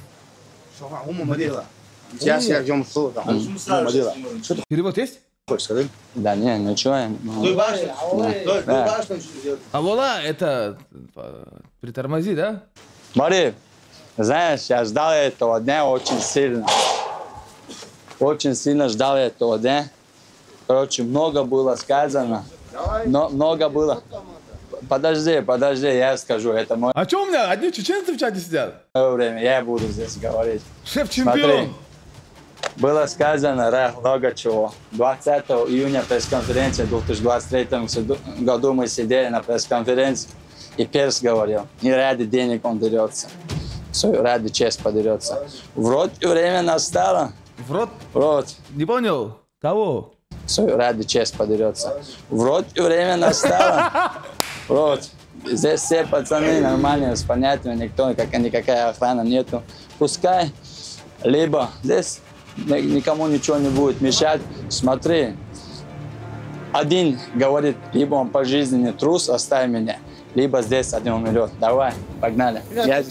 Перевод есть? Да не, ничего. А вола, это притормози, да? Смотри, знаешь, я ждал этого дня очень сильно. Очень сильно ждал этого дня. Короче, много было сказано. Но много было. Подожди, подожди, я скажу, это мое... А что у меня? Одни чеченцы в чате сидят? время, я буду здесь говорить. Шеф-чемпион. Смотри, было сказано ра, много чего. двадцатого июня пресс-конференция в две тысячи двадцать третьем году мы сидели на пресс-конференции, и Перс говорил, не ради денег он дерется, все ради честь подерется. В рот время настало. В рот? В рот. Не понял. Кого? Все ради честь подерется. В рот время настало. В рот. Здесь все пацаны нормальные, с понятием, никто, как, никакая охрана нету. Пускай, либо здесь никому ничего не будет мешать. Смотри, один говорит, либо он пожизненный трус, оставь меня, либо здесь один умрет. Давай, погнали. Я...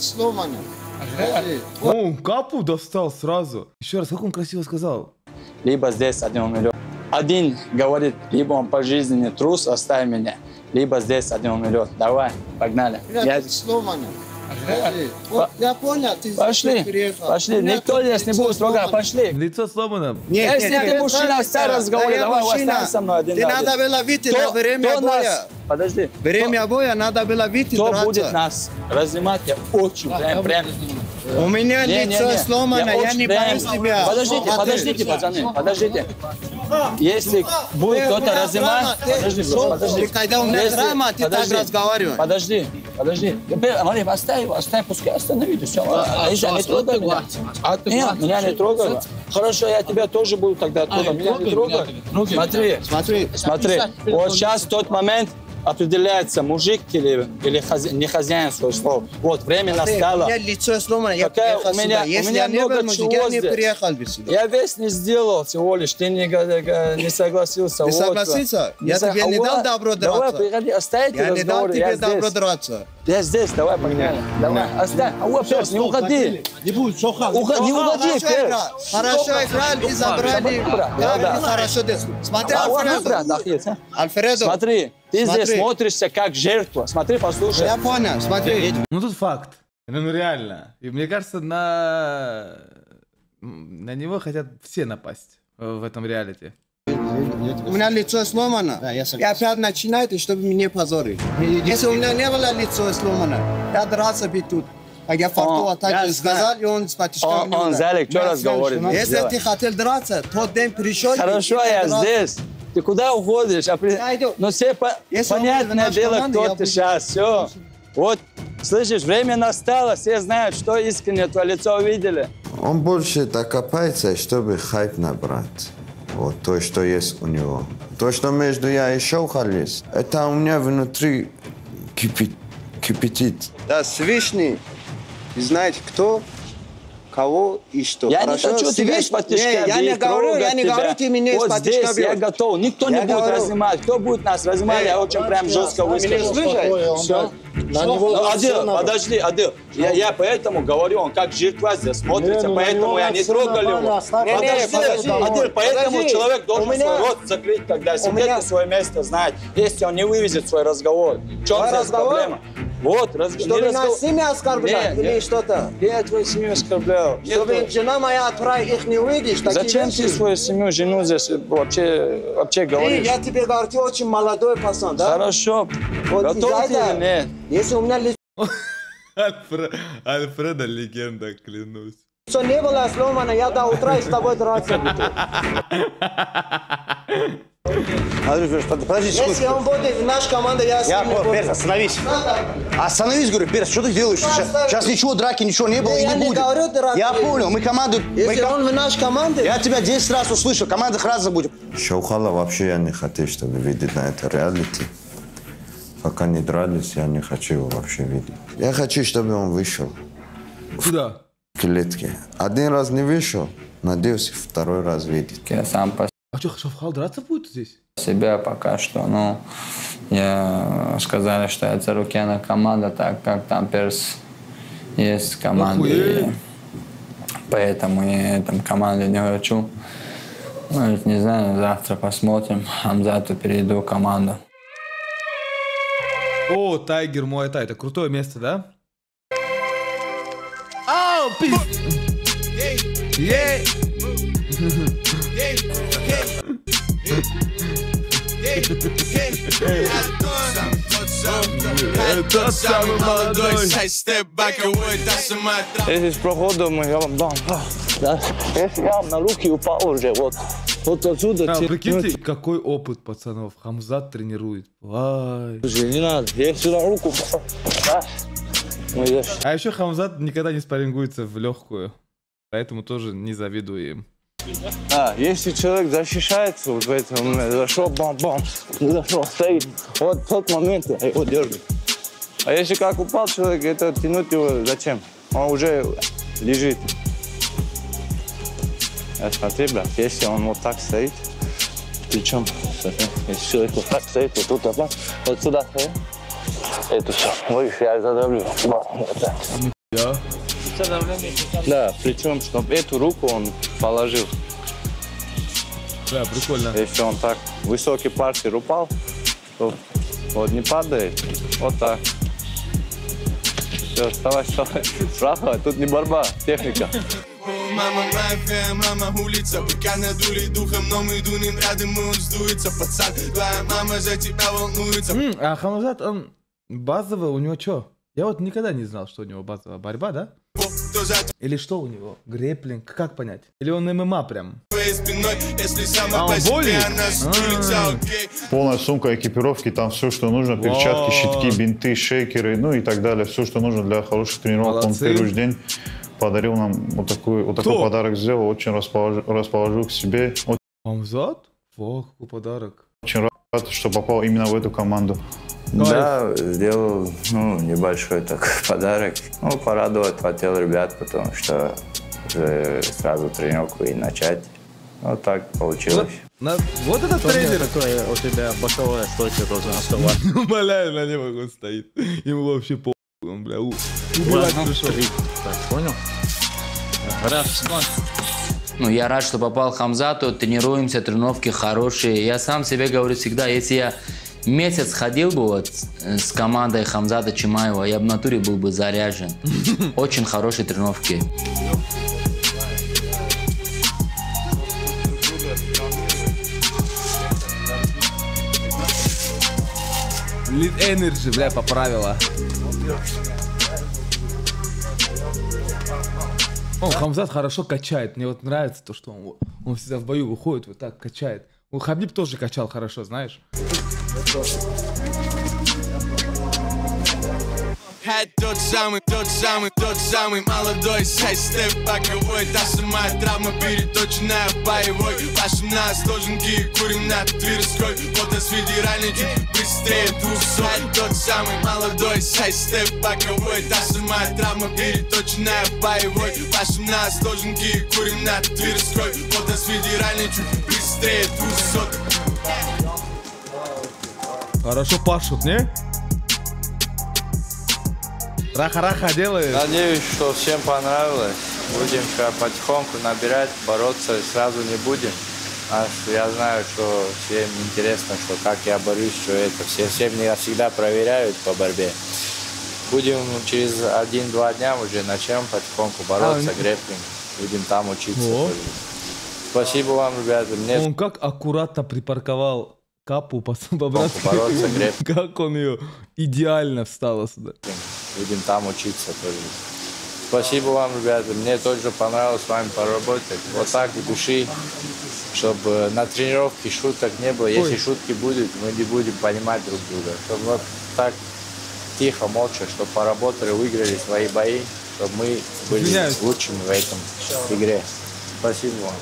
О, капу достал сразу. Еще раз, как он красиво сказал. Либо здесь один умрет. Один говорит, либо он пожизненный трус, оставь меня, либо здесь один умрет. Давай, погнали. Я... Я понял, ты пошли, пошли, никто здесь не будет строго, пошли. Лицо сломано. Нет, Если нет, ты нет, мужчина, нет, старый нет, разговор, да, давай, мужчина. оставь со мной один Ты на один. надо было выйти на время боя. Подожди. Время боя надо было выйти Кто драться. будет нас разнимать, я очень прям, прям. У меня Не, лицо не, не. сломано, я очень не прям- боюсь тебя. Подождите, Смотри. подождите, пацаны, подождите. Если будет кто-то разнимать, подожди, Что? подожди. Ты когда у меня Если- драма, ты так подожди, разговариваешь. Подожди, подожди. Мария, оставь его, оставь, пускай остановитесь. Все, Аиша, не трогай меня. Нет, меня не трогай. Хорошо, я тебя тоже буду тогда трогать. Меня не трогай. Смотри, смотри, смотри. Вот сейчас тот момент определяется, мужик или, или хозя... не хозяин свое слово. Вот, время настало. У меня лицо сломано, я Какая- приехал у меня, сюда. у Если меня я не много был мужик, чего я не здесь. приехал бы сюда. Я весь не сделал всего лишь, ты не, га- не согласился. Ты Вот. согласился? Я со- тебе не Вот. дал добро Давай, драться. приходи, оставь Я не дал разговоры, тебе я добро здесь. драться. Я здесь, давай погнали. Давай, оставь. А вот, Перс, не уходи. Не будет, Шохан. Уходи, не уходи, Хорошо Перс. играл, хорошо играли и забрали. Да, Да, да. хорошо здесь. Смотри, А, вот, Альфредо. брат, Ахилл, а? Альфредо. Смотри, ты Смотри. здесь смотришься как жертва. Смотри, послушай. Я понял, смотри. Ну тут факт. Ну реально. И мне кажется, на... на него хотят все напасть в этом реалити. У меня лицо сломано. Я опять начинаю, чтобы меня позорить. Если у меня не было лицо сломано, я дрался бы тут. А я фарту так же сказал, и он с патишками Он, он Залик, что разговаривает? Если ты хотел драться, тот день пришел. Хорошо, я здесь. Ты куда уходишь? А при- Ну все по- Если он понятное наш дело, команда, кто я ты буду- сейчас. Все. Вот, слышишь, время настало, все знают, что искренне твое лицо увидели. Он больше докопается, чтобы хайп набрать. Вот то, что есть у него. То, что между я и Шоухалис, это у меня внутри кипит, кипятит. Да, Всевышний знает, кто, кого и что. Я Хорошо? не хочу тебя Всевышний- из-под тишка Не, я не бить, говорю, я трогать не тебя. говорю, ты меня Вот из-под тишка здесь я бьешь. готов. Никто не Я будет говорю- разнимать. Кто будет нас разнимать, я очень прям жестко Меня выскажу. слышишь? Все. На него Ну, Адил, все надо. подожди, Адил. Я, я поэтому говорю, он как жертва здесь смотрится, Не, ну, поэтому на него я не все трогал нормально, его. оставь. Не, не, Подожди, подожди, Адил, поэтому подожди. человек должен У меня- свой рот закрыть, когда сидит меня- и свое место знает, если он не вывезет свой разговор. В чем Твой здесь разговор? проблема? Вот, раз... Что не меня разговор- семья оскорбляет Не, или не. что-то? Я твою семью оскорблял. Чтобы Нету. жена моя отправит, их не увидишь. такие Зачем вещи. ты свою семью, жену здесь вообще, вообще Ты, говоришь? я тебе говорю, ты очень молодой пацан, да? Хорошо. Вот Готов из-за ты этого, или нет? Если у меня лицо Альфре- Альфреда легенда, клянусь. не было сломано, я до утра с тобой драться буду. Подожди секунду. Если он будет в нашей команде, я с Я ним не понял, буду. Перс, остановись. Остановись, говорю, Перс, что ты делаешь? Сейчас, сейчас ничего, драки, ничего не было и Я не не будет. говорю драки. Я понял, мы команду... Если мы ко- он в нашей команде... Я тебя десять раз услышал, команда раза будет. Шаухала вообще я не хотел, чтобы видеть на это реалити. Пока не дрались, я не хочу его вообще видеть. Я хочу, чтобы он вышел. Куда? В клетке. Один раз не вышел, надеюсь, второй раз видеть. Я сам по А что, Шавхал драться будет здесь? себе пока что, ну, я сказали, что это Царукяна команда, так как там Перс есть команда. И поэтому я там команду не хочу. Ну, не знаю, завтра посмотрим. Хамзату перейду в команду. О, Тайгер Муай-Тай, это крутое место, да? Ау, пиз... Ей! Тот самый молодой. Если с проходом я вам дам, да. Если я вам на руки упал уже, вот, вот отсюда. А, те- прикиньте, какой опыт пацанов. Хамзат тренирует. Вай. Слушай, не надо, я сюда руку упал. Да. Ну, я ж- А еще Хамзат никогда не спаррингуется в легкую. Поэтому тоже не завидую им. Да, если человек защищается, вот в этом моменте, зашел, бам-бам, зашел, стоит, вот в тот момент я его держу. А если как упал человек, это тянуть его зачем? Он уже лежит. А смотри, брат, если он вот так стоит, причем, смотри, если человек вот так стоит, вот тут, вот, вот сюда стоит, это все, видишь, я задавлю. Вот так. Я? Да, причем, чтобы эту руку он положил. Да, прикольно. Если он так высокий парсер упал, то вот не падает, вот так. Все, вставай, вставай. Раха, тут не борьба, техника. Мама моя, мама улица, пока надули духом, но мы дунем рядом, и он сдуется, пацан. Твоя мама за тебя волнуется. М, а Хамзат, он базовый, у него что? Я вот никогда не знал, что у него базовая борьба, да? Или что у него? Грэпплинг? Как понять? Или он ММА прям? А он болит? Полная сумка экипировки, там все, что нужно, перчатки, щитки, бинты, шейкеры, ну и так далее. Все, что нужно для хороших тренировок. Он в первый же день подарил нам вот такой, вот такой подарок, сделал, очень расположил, расположил к себе. Хамзат? Во, какой подарок. Очень рад, что попал именно в эту команду. Да, сделал ну, небольшой такой подарок. Ну, порадовать хотел ребят, потому что уже сразу тренировку и начать. Вот так получилось. На... Вот этот тренер. Такое у тебя боковая стойка должна оставаться. Бля, на нем он стоит. Ему вообще по... Он, бля, у... убивать пришел. Так, понял? Раз, два. Ну, я рад, что попал к Хамзату. Тренируемся, тренировки хорошие. Я сам себе говорю всегда, если я месяц ходил бы вот с командой Хамзата Чимаева, я бы в натуре был бы заряжен. Очень хорошие тренировки. Lead Energy, бля, поправила. Он, Хамзат хорошо качает. Мне вот нравится то, что он, он всегда в бою выходит, вот так качает. Ну, Хабиб тоже качал хорошо, знаешь. Тот самый, тот самый, тот самый молодой сайстеп боковой. Та самая травма переточенная в боевой. восемнадцать ложенки, курим на Тверской. Вот с федеральной чуть быстрее двухсот. Тот самый молодой сайстеп боковой. Та самая травма переточенная в боевой. восемнадцать ложенки, курим на Тверской. Вот с федеральной чуть быстрее двухсот. Хорошо пашут, не? Раха-раха делает. Надеюсь, что всем понравилось. Будем потихоньку набирать, бороться сразу не будем. А я знаю, что всем интересно, что как я борюсь, что это. Все, все меня всегда проверяют по борьбе. Будем через один-два дня уже начнем потихоньку бороться, А, грэпплинг. Будем там учиться. О. Спасибо вам, ребята. Мне... Он как аккуратно припарковал капу по-братски. Бороться, грэпплинг. Как он ее идеально встала сюда. Будем там учиться тоже. Спасибо вам, ребята. Мне тоже понравилось с вами поработать. Вот так в души, чтобы на тренировке шуток не было. Если Ой. шутки будут, мы не будем понимать друг друга. Чтобы вот так тихо, молча, чтобы поработали, выиграли свои бои, чтобы мы были Извиняюсь. лучшими в этом игре. Спасибо вам.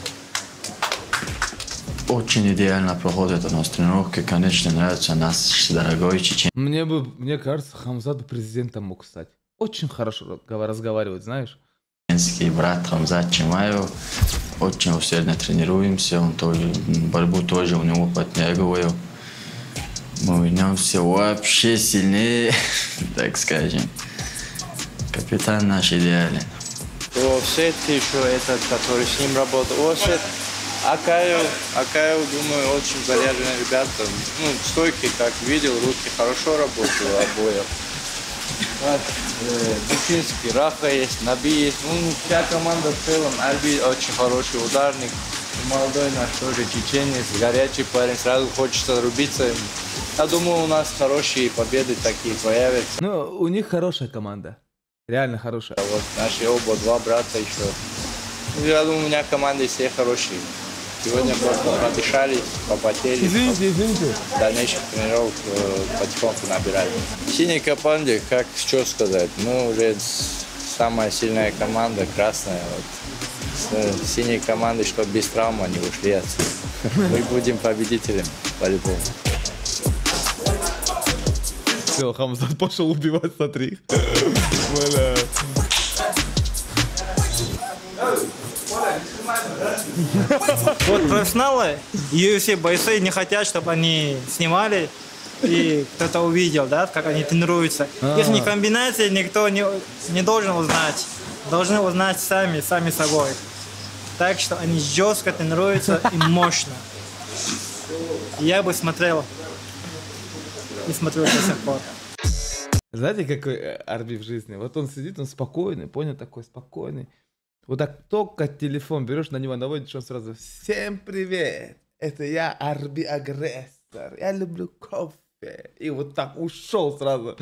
Очень идеально проходит у нас тренировки. Конечно, нравится наш дорогой Чечен. Мне бы, мне кажется, Хамзат бы президентом мог стать. Очень хорошо разговаривать, знаешь. Чеченский брат Хамзат Чимаев. Очень усердно тренируемся. Он тоже, борьбу тоже у него подтягиваю. Мы в нем все вообще сильнее, так скажем. Капитан наш идеален. О, все-таки еще этот, который с ним работал. О, все Акаю, Акаю, думаю, очень заряженные ребята. Ну, стойкие, как видел, руки хорошо работают обоих. Душинский, Рафа есть, Наби есть. Ну, вся команда в целом. Арби очень хороший ударник. Молодой наш тоже чеченец, горячий парень. Сразу хочется рубиться. Я думаю, у нас хорошие победы такие появятся. Ну, у них хорошая команда. Реально хорошая. А вот наши оба два брата еще. Я думаю, у меня команда все хорошие. Сегодня просто подышались, попотели. Извините, извините. Дальнейших тренировок э, потихоньку набирали. В синей команде, как что сказать, мы уже самая сильная команда, красная. Вот. С синей командой, чтобы без травмы не ушли отсюда. Мы будем победителем, по-любому. Все, Хамзат пошел убивать, смотри. Вот профессионалы, ю эф си бойцы не хотят, чтобы они снимали и кто-то увидел, да, как они тренируются. Их не комбинации никто не, не должен узнать. Должны узнать сами, сами собой. Так что они жестко тренируются и мощно. Я бы смотрел и смотрю до сих пор. Знаете, какой Арби в жизни? Вот он сидит, он спокойный, понял, такой спокойный. Вот так только телефон берешь, на него наводишь, он сразу: всем привет, это я, Арби Агрессор, я люблю кофе. И вот так ушел сразу.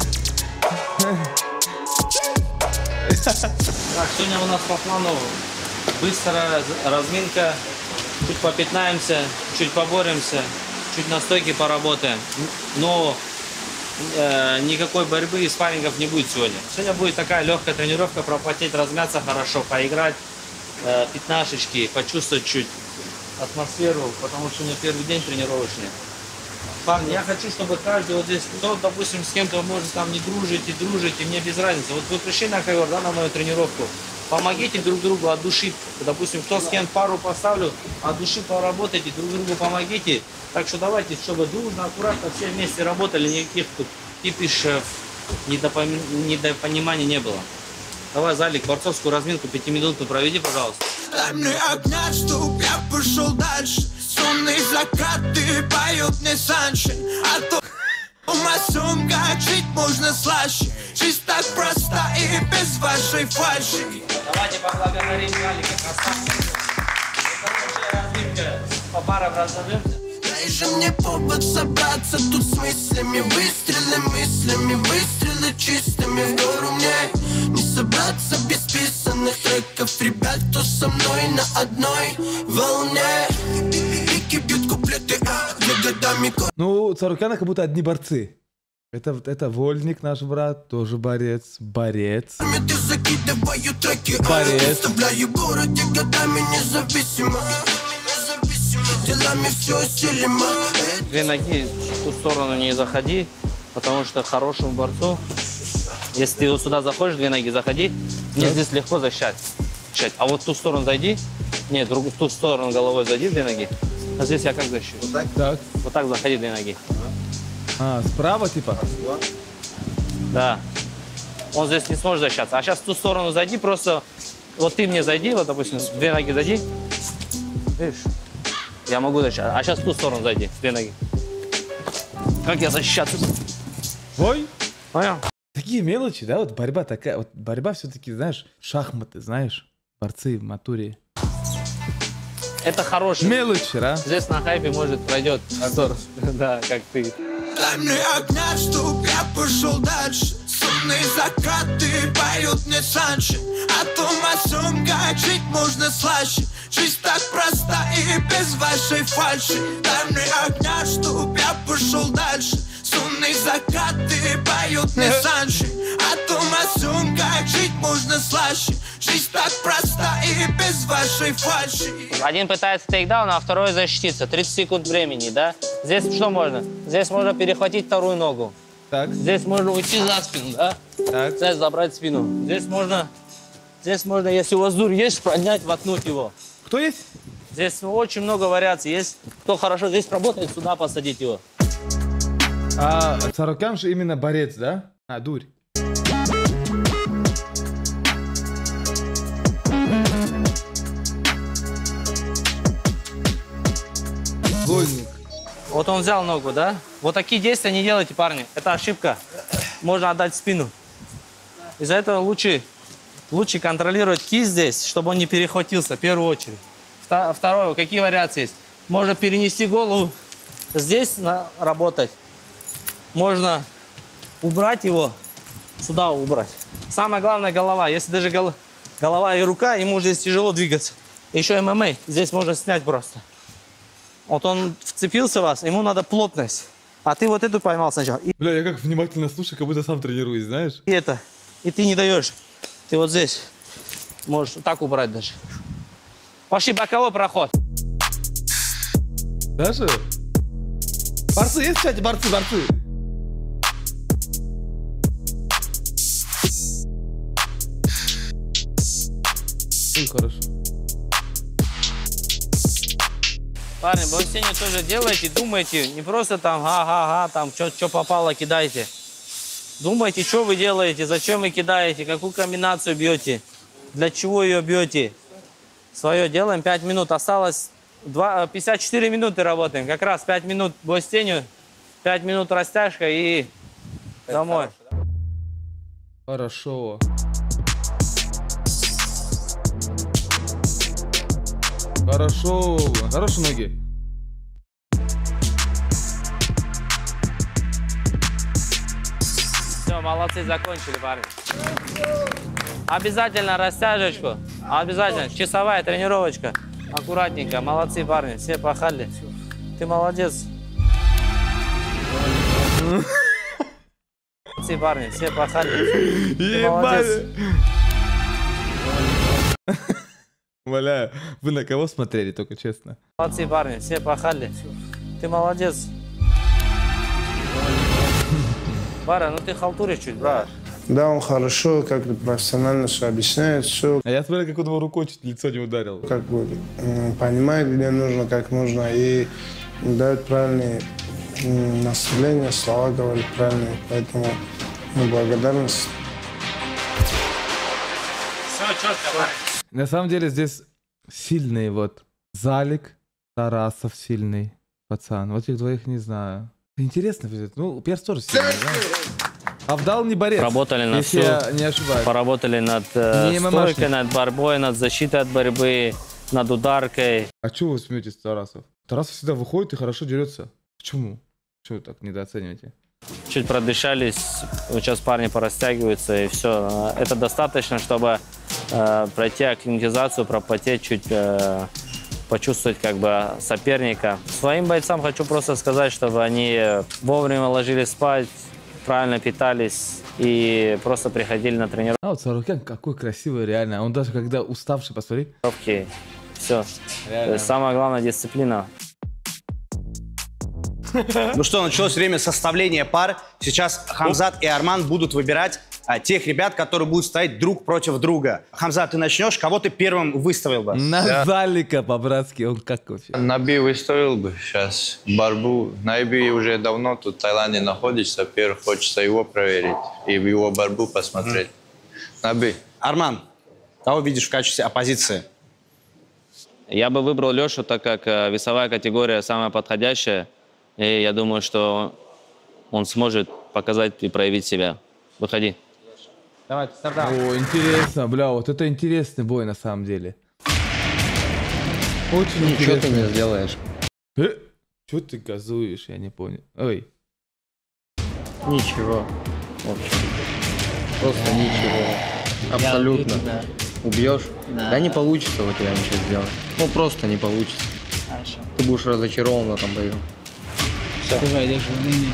Так, сегодня у нас по плану быстрая разминка, чуть попятнаемся, чуть поборемся, чуть на стойке поработаем. Но э, никакой борьбы и спаррингов не будет сегодня. Сегодня будет такая легкая тренировка, пропотеть, размяться хорошо, поиграть, э, пятнашечки, почувствовать чуть атмосферу, потому что у меня первый день тренировочный. Парни, я хочу, чтобы каждый вот здесь, кто, допустим, с кем-то может там не дружить и дружить, и мне без разницы. Вот вы пришли на ковер, да, на мою тренировку, помогите друг другу от души. Допустим, кто с кем пару поставлю, от души поработайте, друг другу помогите. Так что давайте, чтобы дружно, аккуратно все вместе работали, никаких тут кипишев, недопониманий не было. Давай, Залик, борцовскую разминку пятиминутную проведи, пожалуйста. Дай мне огня, чтоб я пошел дальше. Сонные закаты поют мне саншин. А то умасом, как жить можно слаще. Жизнь так проста и без вашей фальши. Давайте поблагодарим Залика, красавчик. Хорошая разминка, по парам разобьемся. Дай же мне повод собраться тут с мыслями. Выстрелы мыслями, выстрелы чистыми в гору мне. Не собраться без писанных треков. Ребят, кто со мной на одной волне. Бьют куплеты, а годами. Ну, Царукяна как будто одни борцы. Это, это Вольник, наш брат, тоже борец. Борец. Борец. Представляю городе годами независимо. Делами все силимо. Две ноги в ту сторону не заходи, потому что хорошему борцу, если ты вот сюда заходишь, две ноги заходи, мне здесь легко защищать. А вот в ту сторону зайди, нет, в ту сторону головой зайди, две ноги. А здесь я как защищу? Вот так? Так. Вот так заходи, две ноги. А, справа типа? Да. Он здесь не сможет защищаться. А сейчас в ту сторону зайди, просто вот ты мне зайди, вот, допустим, две ноги зайди. Видишь? Я могу защищаться. А сейчас в ту сторону зайди, две ноги. Как я защищаться? Ой. Понял? Такие мелочи, да, вот борьба такая, вот борьба все-таки, знаешь, шахматы, знаешь, борцы в матуре. Это хороший. Мелочи, да? Здесь на хайпе, может, пройдет. Да, как ты. Дай мне огня, чтоб я пошел дальше. Сонные закаты поют мне Санши. О том, о сём, как жить можно слаще. Жизнь так проста и без вашей фальши. Дай мне огня, чтоб я пошел дальше. Сонные закаты поют мне Санши. О том, о сём, как жить можно слаще. Жизнь так проста и без вашей фальши. Один пытается тейкдаун, а второй защититься. тридцать секунд времени, да? Здесь что можно? Здесь можно перехватить вторую ногу. Так. Здесь можно уйти за спину, да? Так. Здесь забрать спину. Здесь можно, здесь можно, если у вас дур есть, поднять, воткнуть его. Кто есть? Здесь очень много вариаций. Есть кто хорошо здесь работает, сюда посадить его. А Сарукян же именно борец, да? А, дурь. Вольник. Вот он взял ногу, да? Вот такие действия не делайте, парни. Это ошибка. Можно отдать спину. Из-за этого лучше, лучше контролировать кисть здесь, чтобы он не перехватился, в первую очередь. Второе, какие вариации есть? Можно перенести голову здесь на, работать. Можно убрать его, сюда убрать. Самое главное голова. Если даже гол, голова и рука, ему здесь тяжело двигаться. Еще эм эм а здесь можно снять просто. Вот он вцепился в вас, ему надо плотность. А ты вот эту поймал сначала. И... Бля, я как внимательно слушаю, как будто сам тренируюсь, знаешь? И это. И ты не даешь. Ты вот здесь можешь так убрать даже. Пошли, боковой проход. Даже? Борцы есть в чате? Борцы, борцы. Ой, хорошо. Парни, боксение тоже делайте, думайте. Не просто там га-га-га, там что попало, кидайте. Думайте, что вы делаете, зачем вы кидаете, какую комбинацию бьете, для чего ее бьете. Свое делаем, пять минут. Осталось пятьдесят четыре минуты работаем. Как раз пять минут бой с тенью, пять минут растяжка и домой. Хорошо. Хорошо. Хорошие ноги. Все, молодцы, закончили, парни. Обязательно растяжечку. Обязательно. Часовая тренировочка. Аккуратненько. Молодцы, парни. Все пахали. Ты молодец. Молодцы, парни. Все пахали. Ты молодец. Умоляю, вы на кого смотрели, только честно? Молодцы, парни. Все пахали. Ты молодец. Бара, ну ты халтуришь чуть, брат. Да, он хорошо, как-то профессионально все объясняет, все. А я смотрю, как он его рукой чуть лицо не ударил. Как бы понимает, где нужно, как нужно, и дает правильные наставления, слова говорит правильные, поэтому ну, благодарность. Все четко, парень. На самом деле здесь сильный вот Залик, Тарасов сильный пацан. Вот этих двоих не знаю. Интересно будет. Ну, Перс тоже сильный, да? Авдал не борец, Работали над если я не ошибаюсь. Поработали над э, стойкой, над борьбой, над защитой от борьбы, над ударкой. А чего вы смеетесь, Тарасов? Тарасов всегда выходит и хорошо дерется. Почему? Чего вы так недооцениваете? Чуть продышались, сейчас парни порастягиваются и все. Это достаточно, чтобы э, пройти акклиматизацию, пропотеть, чуть э, почувствовать как бы соперника. Своим бойцам хочу просто сказать, чтобы они вовремя ложились спать, правильно питались и просто приходили на тренировки. А вот Сарукян какой красивый реально. Он даже когда уставший, посмотри. Окей, все. Самое главное дисциплина. Ну что, началось время составления пар. Сейчас Хамзат и Арман будут выбирать а, тех ребят, которые будут стоять друг против друга. Хамзат, ты начнешь? Кого ты первым выставил бы? На да. Залика по-братски, он как вообще? Наби выставил бы сейчас борьбу. Наби уже давно тут в Таиланде находится. Первый хочется его проверить и в его борьбу посмотреть. Mm. Наби. Арман, кого видишь в качестве оппозиции? Я бы выбрал Лешу, так как весовая категория самая подходящая. И я думаю, что он сможет показать и проявить себя. Выходи. Давайте, стартап. О, интересно, бля, вот это интересный бой на самом деле. Очень ну, интересно. Что ты мне сделаешь? Э? Что ты газуешь, я не понял. Ой. Ничего. В общем. Просто ничего. Абсолютно. убью тебя. Убьешь? Да. Да не получится у тебя ничего сделать. Ну просто не получится. Хорошо. Ты будешь разочарован в этом бою. Все. Ты войдешь в уныние.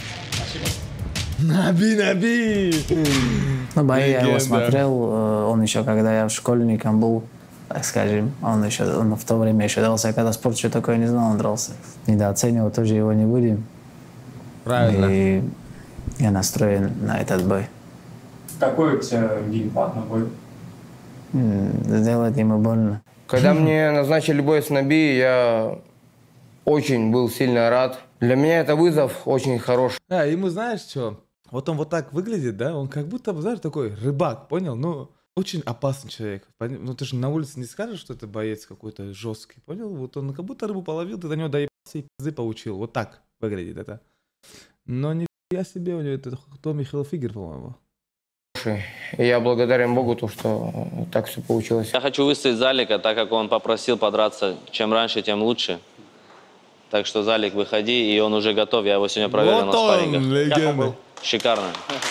Наби, Наби! Ну, бои я его Легенда. смотрел, э, он еще, когда я школьником был, так скажем, он еще, он в то время еще дрался, когда спорт что такое не знал, он дрался. Недооценивать тоже его не будем. Правильно. И я настроен на этот бой. Какой у тебя геймплан на бой? М, Сделать ему больно. Когда мне назначили бой с Наби, я очень был сильно рад. Для меня это вызов очень хороший. А, ему знаешь что? Вот он вот так выглядит, да? Он как будто, знаешь, такой рыбак, понял? Ну, очень опасный человек. Пон- Ну, ты же на улице не скажешь, что это боец какой-то жесткий, понял? Вот он как будто рыбу половил, ты до него доебался и пизды получил. Вот так выглядит это. Но не я себе, у него это Томми Хилфигер, по-моему. И я благодарен Богу, то, что так все получилось. Я хочу выставить Залика, так как он попросил подраться. Чем раньше, тем лучше. Так что, Залик, выходи, и он уже готов. Я его сегодня проверил Вот на он, спаррингах. легенда. Как он был? Шикарно.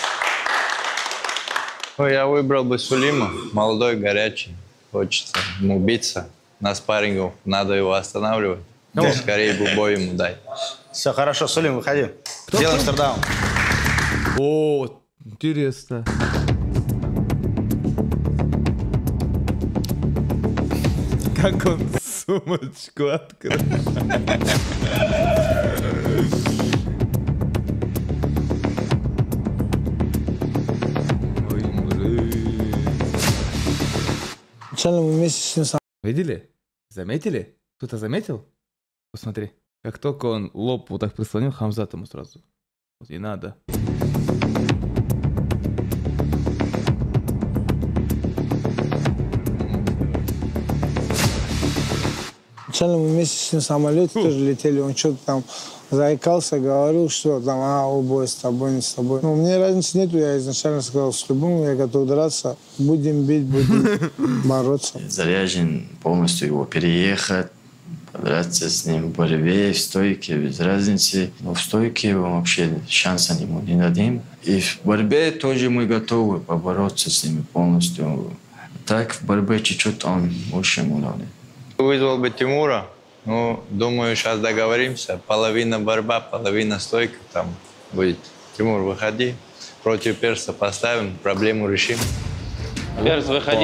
Ну, я выбрал бы Сулима. Молодой, горячий. Хочется ему биться на спаррингу. Надо его останавливать. Ну. Ну, скорее бы бой ему дать. Все, хорошо, Сулим, выходи. Делаем стардаун. О, интересно. Как он сумочку открыл. Ой, мужик. Сначала мы вместе с ним сам. Видели? Заметили? Кто-то заметил? Посмотри. Как только он лоб вот так прислонил, Хамзат ему сразу. Вот и надо. Сначала мы вместе с ним в самолете тоже летели, он что-то там заикался, говорил, что там, а, о, бой с тобой, не с тобой. Ну, мне разницы нету, я изначально сказал, с любым я готов драться, будем бить, будем бороться. Заряжен полностью его переехать, подраться с ним в борьбе, в стойке, без разницы. Но в стойке вообще шанса ему не дадим. И в борьбе тоже мы готовы побороться с ними полностью. Так в борьбе чуть-чуть он высшим уровнем. Вызвал бы Тимура. Ну, думаю, сейчас договоримся. Половина борьба, половина стойка там будет. Тимур, выходи. Против Перса поставим, проблему решим. Перс, выходи.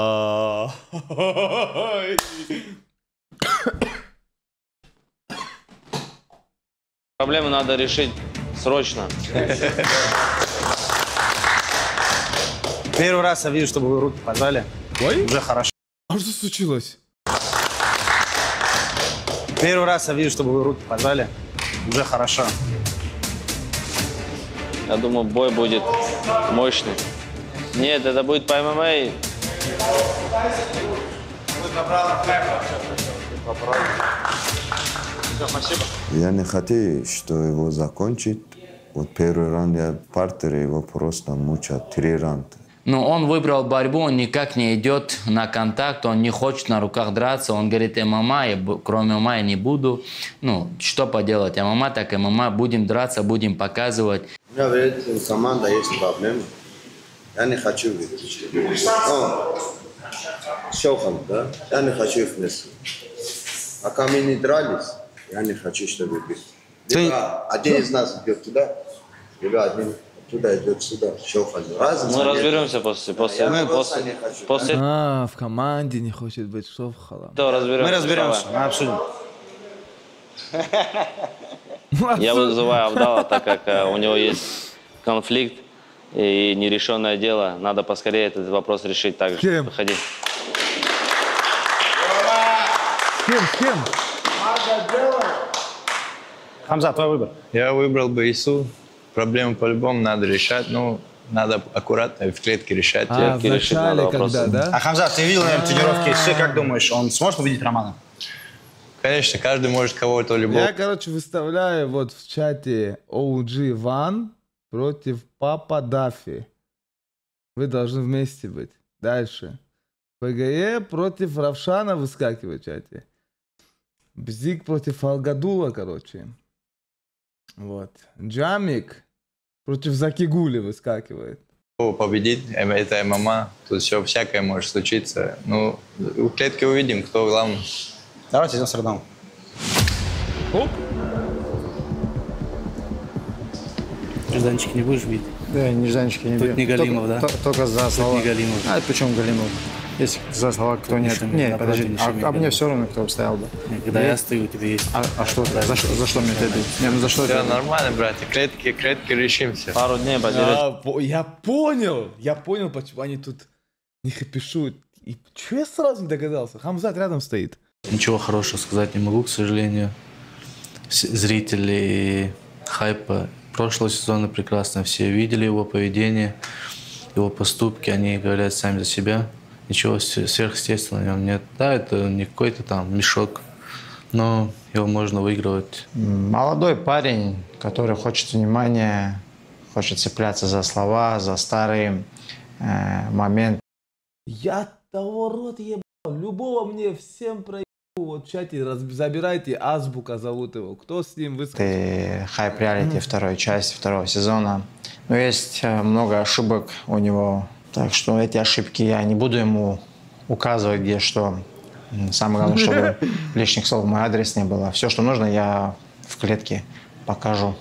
Проблему надо решить срочно. Первый раз я вижу, чтобы вы руки пожали. Ой? Уже хорошо. А что случилось? Первый раз я вижу, чтобы вы руки пожали. Уже хорошо. Я думаю, бой будет мощный. Нет, это будет по эм эм а. Я не хотел, что его закончить. Вот первый раунд я партер его просто мучил. Три раунда. Ну, он выбрал борьбу, он никак не идет на контакт, он не хочет на руках драться, он говорит, ММА, я, кроме ММА я не буду. Ну, что поделать, ММА так ММА, будем драться, будем показывать. У меня в этой команде есть проблемы. Я не хочу видеть. О, Шохан, да? Я не хочу их вместе. А ко мне не дрались, я не хочу, чтобы бить. Либо один из нас идет туда, либо один туда идет сюда. Шохан. Разница Мы нет. разберемся после. после, Я мы просто после, не хочу. после А, в команде не хочет быть Шовхала. этого разберемся. Мы разберемся, Давай. мы обсудим. Я вызываю Авдала, так как э, у него есть конфликт и нерешенное дело. Надо поскорее этот вопрос решить также. Кем? Выходи. С кем, с кем? Хамза, твой выбор. Я выбрал бы Ису. Проблему по-любому надо решать. Ну, надо аккуратно и в клетке решать. А, в Клетки решить начале, надо вопросы. когда, да? А Хамза, ты видел, наверное, тренировки Иссы, как думаешь, он сможет победить Романа? Конечно, каждый может кого-то любого. Я, короче, выставляю вот в чате о джи One против Папа Даффи. Вы должны вместе быть. Дальше. ПГЕ против Равшана выскакивает в чате. Бзик против Алгадула, короче. Вот. Джамик против Закигули выскакивает. победит, это ММА, тут все всякое может случиться. Ну, в клетке увидим, кто главный. Давайте идем с Родом. Нежданчик не будешь бить? Да, нежданчики не Тут бьют. не Галимов, только, да? Только за Тут слова. не Галимов. А почему Галимов? Если за слова кто Тут нет. Мишами, Не, напротив, подожди, а, Мишами а мне Галимов. все равно, кто обстоял бы. Когда я стою, у тебя есть. А, а что, за, за, что- за что мне это бить? Не, ну за что Все это? нормально, братья, клетки, клетки решимся. Пару дней Я, потерять. по- я понял, я понял, почему они тут не хэпишуют. И чё я сразу не догадался? Хамзат рядом стоит. Ничего хорошего сказать не могу, к сожалению. С- Зрители хайпа прошлого сезона прекрасно все видели его поведение, его поступки, они говорят сами за себя. Ничего с- сверхъестественного в нем нет. Да, это не какой-то там мешок, но его можно выигрывать. Молодой парень, который хочет внимания, хочет цепляться за слова, за старые э, моменты. Я того рот ебал. Любого мне всем проебу. Вот в чате раз- забирайте, Азбука зовут его. Кто с ним выскочит? Ты хайп-реалити второй части второго сезона. Но есть э, много ошибок у него. Так что эти ошибки я не буду ему указывать, где что. М, Самое главное, чтобы лишних слов в мой адрес не было. Все, что нужно, я в клетке покажу.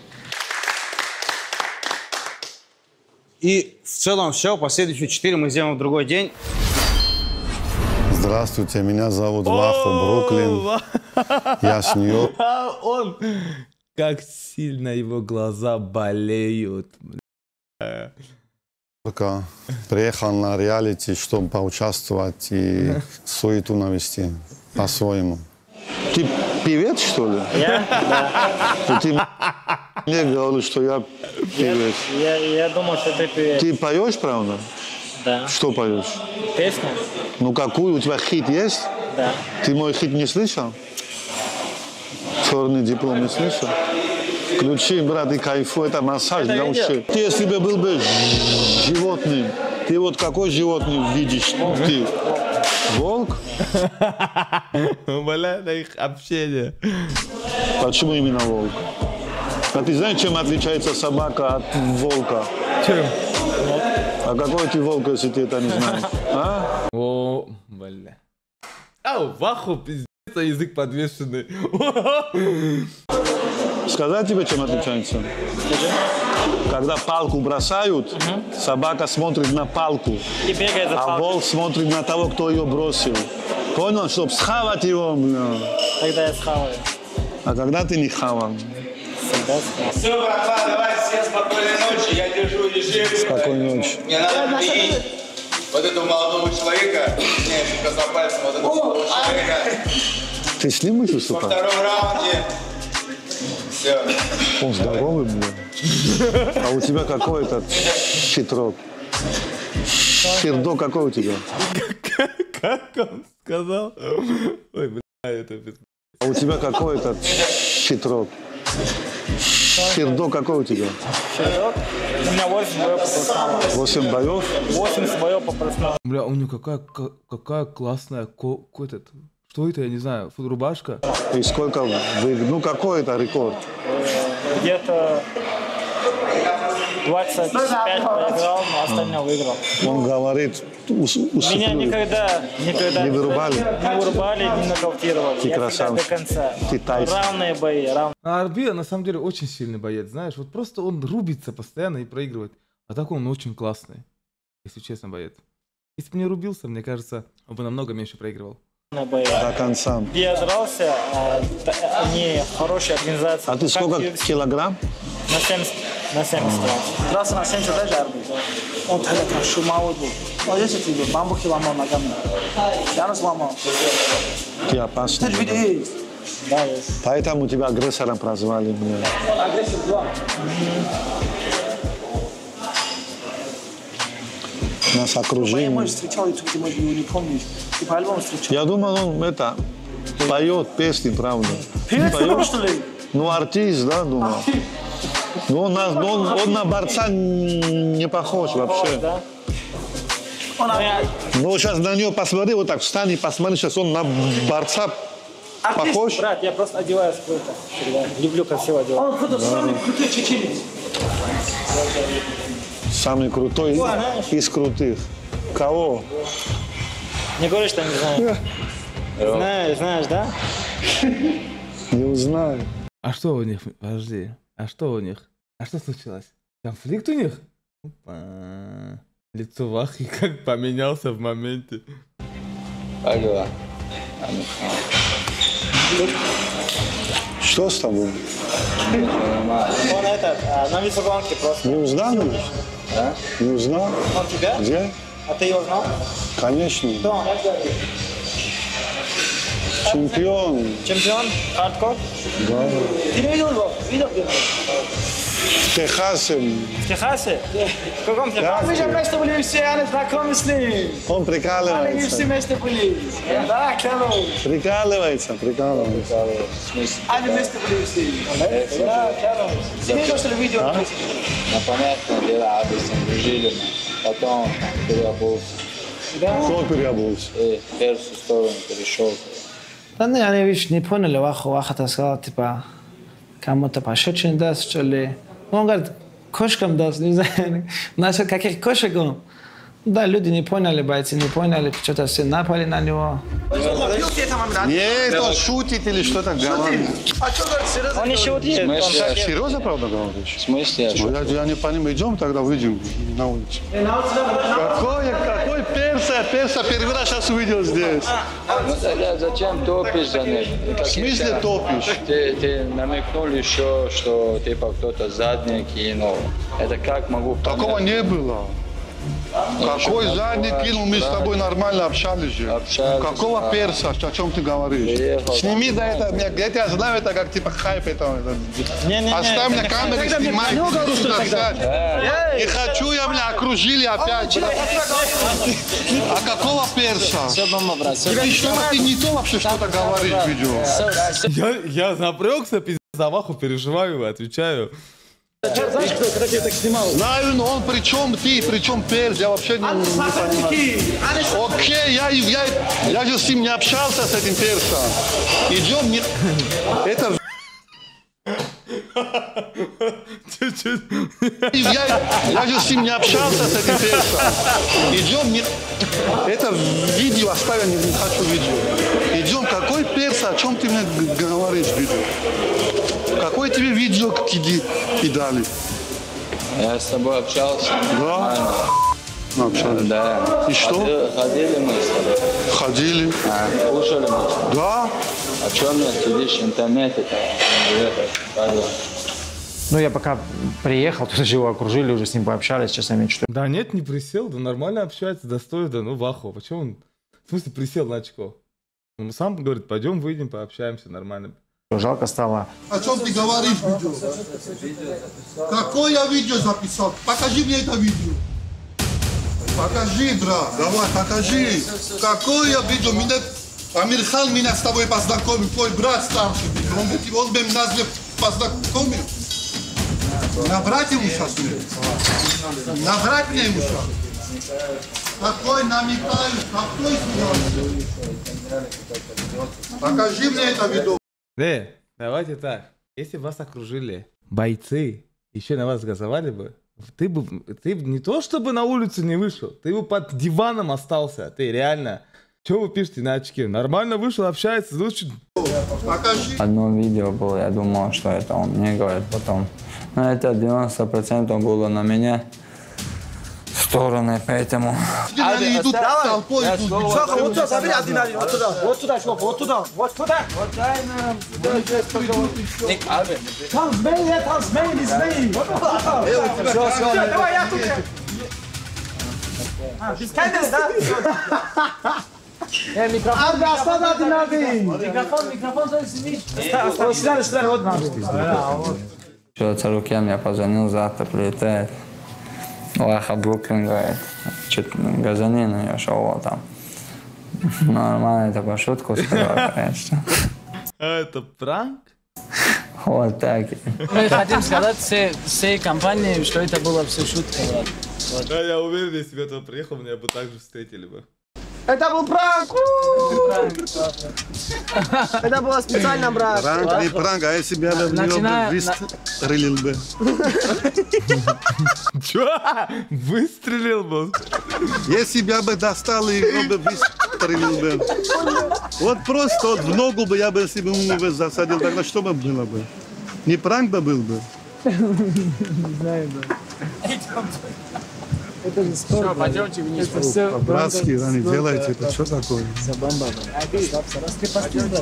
И в целом все. Последующие четыре мы сделаем в другой день. Здравствуйте, меня зовут Вахо Бруклин. Я с Нью-Йорка. А он, как сильно его глаза болеют. Бля. Приехал на реалити, чтобы поучаствовать и суету навести по-своему. Ты певец, что ли? Я? Да. Ты мне говорил, что я певец. Я, я думал, что ты певец. Ты поешь, правда? Да. Что поешь? Песню? Ну какую? У тебя хит есть? Да. Ты мой хит не слышал? Черный диплом не слышал? Включи, брат, и кайфуй, это массаж для ушей. Ты, если бы был бы животным, ты вот какой животный видишь? Ты волк? Бля, на их общение. Почему именно волк? А ты знаешь, чем отличается собака от волка? Чем? А какой ты волк, если ты это не знаешь? А? О, бля. Ау, Ваху, пиздец, язык подвешенный. Сказать тебе, чем отличается? Когда палку бросают, собака смотрит на палку, И бегает за а палкой. волк смотрит на того, кто ее бросил. Понял? Чтобы схавать его. Бля. Тогда я схаваю. А когда ты не хавал? Всегда схаваю. Все, братва, давай, всем спокойной ночи. Я держу режим. Спокойной ночи. Мне надо применить вот этого молодого человека. Не, показал пальцем вот этого молодого человека. Ты с ним будешь Во выступать? втором раунде. Все. Он здоровый, бля. А у тебя какой этот щитрок? Щирдо какой у тебя? Как он сказал? Ой, бля, это пиздец. А у тебя какой этот щитрок? Щирдо какой у тебя? Щирок? У меня восемь боев по профессионалу. Восемь боев? восемь боев по профессионалу. Бля, у него какая, ка- какая классная ко, ко- этот, что это, я не знаю, фут- рубашка. И сколько вы, ну какой это рекорд? Где-то двадцать пять проиграл, но остальное выиграл. Он говорит, ус, Меня усыпляют. никогда, никогда Не вырубали? Не вырубали, не нокаутировали. Ты Я всегда красавчик. до конца. Ты тайский. Равные бои, равные. А Арбия на самом деле очень сильный боец, знаешь, вот просто он рубится постоянно и проигрывает. А так он очень классный, если честно, боец. Если бы не рубился, мне кажется, он бы намного меньше проигрывал. Бои. До конца. Где я дрался, а, т- они хорошие организации. А ты Как сколько ю эф си. килограмм? На семьдесят. На семьдесят. Дрался на семьдесят даже Арбий. Он тогда там шумовой был. Вот если тебе бамбуки ломал ногами. Я разломал. Ты опасный. Это же видео есть. Да, есть. Поэтому тебя агрессором прозвали. Мне. Агрессив два. Нас окружили. Может, встречал, и ты, может, его не помнишь. Ты по-любому встречал. Я думал, он это поет песни, правда. Певец, Поет? что ли? Ну, артист, да, думал. Но он, на, он, он на борца не похож вообще. Да? Он Ну, сейчас на него посмотри, вот так встань и посмотри, сейчас он на борца артист, похож. брат, я просто одеваюсь круто. Всегда. Люблю красиво одеваться. Он круто, самый крутой чеченец. Самый крутой из крутых. Кого? Не говори, что не знаю. Знаешь, знаешь, да? Не узнаю. А что у них? Подожди. А что у них? А что случилось? Конфликт у них? Опа. Лицо Вахи как поменялся в моменте. Алло. Что с тобой? Он этот, на весогонке просто. Не узнал? Да? Не узнал? Он тебя? Где? А ты его знал? Конечно. Кто он? Чемпион. Чемпион? Хардкор? Да. Ты не видел его? Видел где? В Техасе. В Техасе? В каком Техасе? Мы же вместе были все, они знакомы с ним. Он Они прикалывается. все вместе были. Да, клянусь. Прикалывается, прикалывается. Они вместе были все. Да, клянусь. Ты видел, что ли, видео? Ну, понятное дело, обычно дружили. Потом переобулся. Кто переобулся? И в первую сторону перешел. Да не, они, видишь, не поняли, Ваху, Ваха-то сказал, типа, кому-то пощечин даст, что ли. Он говорит, кошкам даст, не знаю. Насчет каких кошек он? Да, люди не поняли, бойцы не поняли, что-то все напали на него. Нет, он шутит или что-то говорит. Он не шутит. Он так серьезно, правда, говоришь? В смысле? Я, я не понимаю, идем тогда выйдем на улицу. Какой, какой перса, перса первый раз сейчас увидел здесь. Ну тогда зачем топишь за них? В смысле топишь? Ты, ты намекнул еще, что типа кто-то задник кинул. Это как могу понять? Такого не было. Какой задник кинул, мы с тобой нормально общались же. Общались, Какого да. перса, о чем ты говоришь? Приехал. Сними, да, это, я тебя знаю, это как типа хайп. Это, Не-не-не. Оставь на камере, снимай. Не хочу, я, бля, окружили опять. А какого перса? Все, мама, брат, все. Ты что, ты не то вообще что-то говоришь в видео? Я, я напрягся, пиздец, за Ваху переживаю, отвечаю. Знаешь, кто, когда я так снимал? Знаю, но он при чем ты, при чем перс, я вообще не, не понимаю. Окей, я, я, я же с ним не общался, с этим персом. Идем, не... Это... Чуть-чуть. Я, я же с ним не общался, с этим персом. Идем, не... Это видео оставь, я не, не хочу видео. Идем, какой перс, о чем ты мне говоришь в видео? Какое тебе видео киди и дали? Я с тобой общался. Да? Ну, общались. Да. И что? Ходили, ходили мы с тобой. Ходили. А, кушали мы. Да. А что мне сидишь в интернете? Ну, я пока приехал, тут же его окружили, уже с ним пообщались, честно, меньше что. Да нет, не присел, да нормально общается, достоин, да ну Ваху. Почему он, в смысле, присел на очко? Он сам говорит, пойдем выйдем, пообщаемся нормально. Жалко стало. О чем ты говоришь в видео? Какое я видео записал? Покажи мне это видео. Покажи, брат, давай, покажи. Какое я видео? Меня... Амирхан меня с тобой познакомил, твой брат старший. Он, он бы нас познакомил. Набрать ему сейчас мне? Набрать мне ему сейчас? Какой намекаю, какой сюда? Покажи мне это видео. Да, давайте так. Если вас окружили бойцы, еще на вас газовали бы, ты бы, ты бы не то чтобы на улицу не вышел, ты бы под диваном остался. Ты реально, что вы пишете на очке? Нормально вышел, общается, лучше. Одно видео было, я думал, что это он мне говорит потом. Но это девяносто процентов было на меня стороны, поэтому... Они идут толпой, идут. Вот туда, забери один, один, вот туда, вот туда, Шлопа, вот туда, вот туда. Вот дай нам, там змеи, там змеи, не змеи. Все, все, давай, я тут. Без камеры, да? Э, микрофон, оставь один, один. Микрофон, микрофон, стой, сидишь. Сюда, сюда, вот нам. Что, Царукян мне позвонил, завтра прилетает. Лаха Бруклин говорит, что-то газани на нее шел там. Нормально такую шутку сказал, конечно. А это пранк? Вот так. Мы хотим сказать всей, всей компании, что это было все шутка. Вот. Да, я уверен, если бы я туда приехал, меня бы так же встретили бы. Это был пранк! Это было специально, брат. Пранк, не пранк, а если бы я в него выстрелил бы. Чё? Выстрелил бы? Если бы я бы достал и его бы выстрелил бы. Вот просто вот в ногу бы я бы, если бы ему бы засадил, тогда что бы было бы? Не пранк бы был бы? Не знаю, да. Это же спорт. Все, пойдемте вниз. Это все. Братские, да, не делайте это. Что такое? За бомба. Раскрепостись, брат.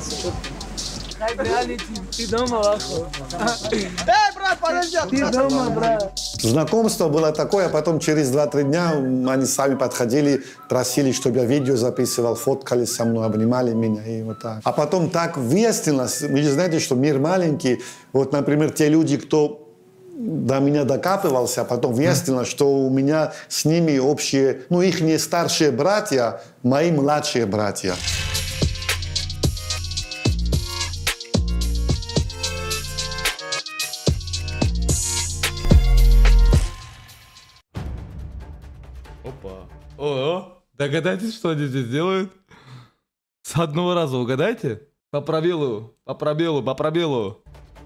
Ты дома, Ваху? Эй, брат, подожди. Ты дома, брат. Знакомство было такое, а потом через два-три дня они сами подходили, просили, чтобы я видео записывал, фоткали со мной, обнимали меня и вот так. А потом так выяснилось, вы же знаете, что мир маленький. Вот, например, те люди, кто до меня докапывался, а потом выяснилось, что у меня с ними общие, ну, их не старшие братья, мои младшие братья. Опа. О, догадайтесь, что они здесь делают? С одного раза угадайте? По пробелу, по пробелу, по пробелу.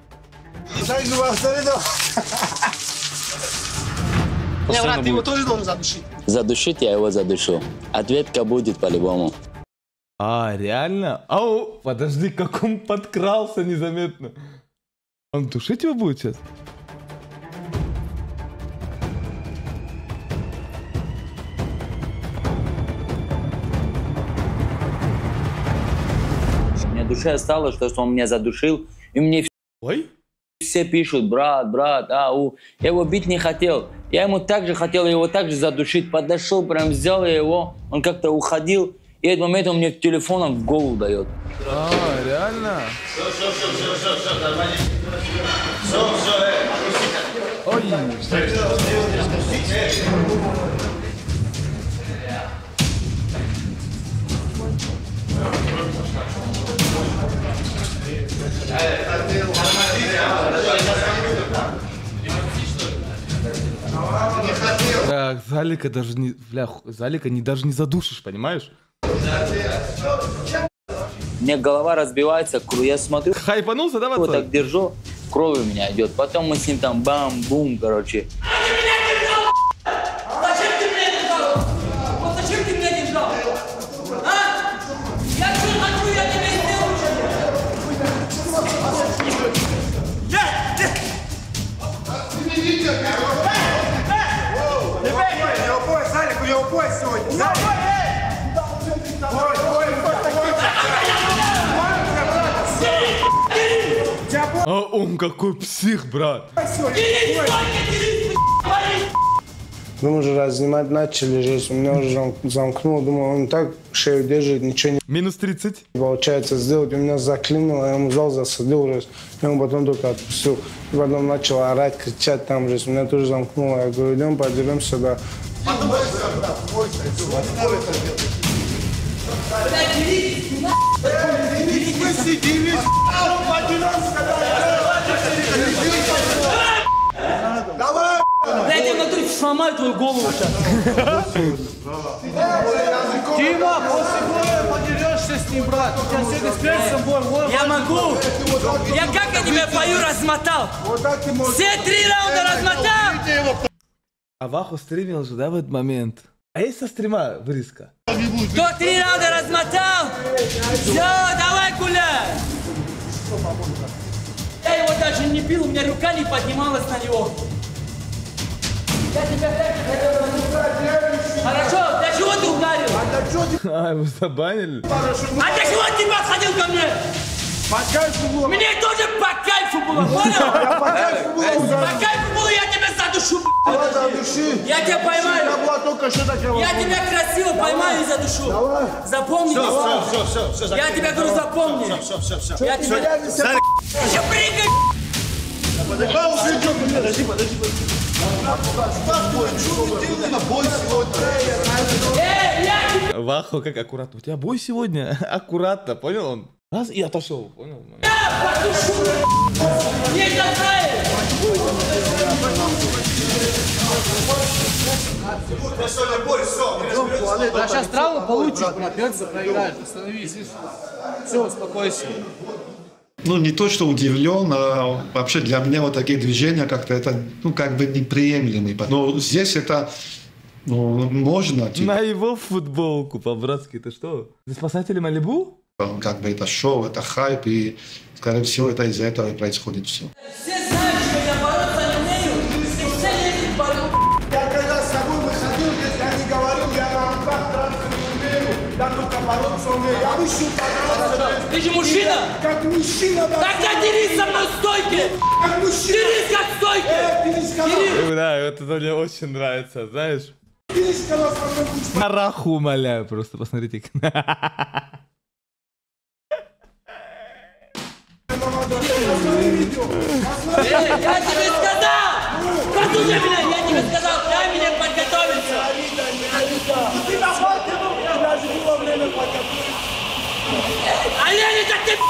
Не, брат, ты его тоже должен задушить. Задушить я его задушу. Ответка будет по-любому. А, реально? Ау, подожди, как он подкрался незаметно. Он душить его будет сейчас? У меня душа стала, что он меня задушил, и мне Ой? все пишут: брат, брат, ау. Я его бить не хотел. Я ему также хотел его также задушить. Подошел, прям взял я его, он как-то уходил, и этот момент он мне телефоном в голову дает. А, реально? Все, все, все, все, все, все, нормально. Все, все, э. Ой. Так, Залика даже не... Бля, Залика не, даже не задушишь, понимаешь? У меня голова разбивается, я смотрю... Хайпанулся, да, вот так держу, кровь у меня идет. Потом мы с ним там бам-бум, короче. Зачем ты меня держал? Вот зачем ты меня держал? А? Я что хочу, я тебе сделаю. У него пояс, Алик, у него пояс сегодня. А он какой псих, брат. Ну, мы же разнимать начали, же, у меня уже замкнуло, думаю, он так шею держит, ничего не... Минус тридцать. Получается сделать, у меня заклинило, я ему взял, засадил, уже, я ему потом только отпустил. И потом начал орать, кричать там же, у меня тоже замкнуло, я говорю, идем, подеремся, да. Давай! Я тебе внутри сломаю твою голову сейчас. Дима, после боя подерешься с ним, брат. У тебя сегодня с перцем бой. Я могу. Я как я тебя бою размотал. Все три раунда размотал. А Ваху стримил же, да, в этот момент? А есть со стрима вырезка? Кто три раунда размотал? Все, давай гуляй. Я его даже не бил, у меня рука не поднималась на него. Я тебя так... Хорошо, для чего ты ударил? А, его забанили? А для чего ты подходил ко мне? По кайфу было. Мне тоже по кайфу было, понял? Я по кайфу было ударил. По кайфу было, я тебя задушу. Давай задуши. Я тебя поймаю. Я была только что такая. Я тебя красиво поймаю и задушу. Давай. Запомни. Все, все, все, все, все, все. Я тебя говорю, запомни. Все, все, все, все. Я тебя... Еще прыгай. Подожди, подожди, подожди. Ваху, как аккуратно. У тебя бой сегодня? Аккуратно, понял он? Раз и отошел, понял? Не забрай! Да сейчас травму получишь, брат, как проиграешь, остановись. Все, успокойся. Ну, не то, что удивлен, а вообще для меня вот такие движения как-то это, ну, как бы неприемлемые. Но здесь это, ну, можно. Типа. На его футболку, по-братски, ты что? Ты спасатели Малибу? Как бы это шоу, это хайп, и, скорее всего, это из-за этого и происходит все. Все знают, что я бороться не умею, и все лезут бороться. Я когда с тобой выходил, если я не говорил, я на руках драться не умею, я только бороться умею. Я вышел подраться. Ты же мужчина? Как мужчина, да. Тогда дерись со мной в стойке. Как мужчина. Дерись как в стойке. Э, дерись, Э, Да, это мне очень нравится, знаешь. Дерись, когда На раху умоляю, просто посмотрите. Эй, я тебе сказал! Послушай меня, я тебе сказал, дай мне подготовиться! Ты на фото был, я же было время подготовиться! Олени, так ты...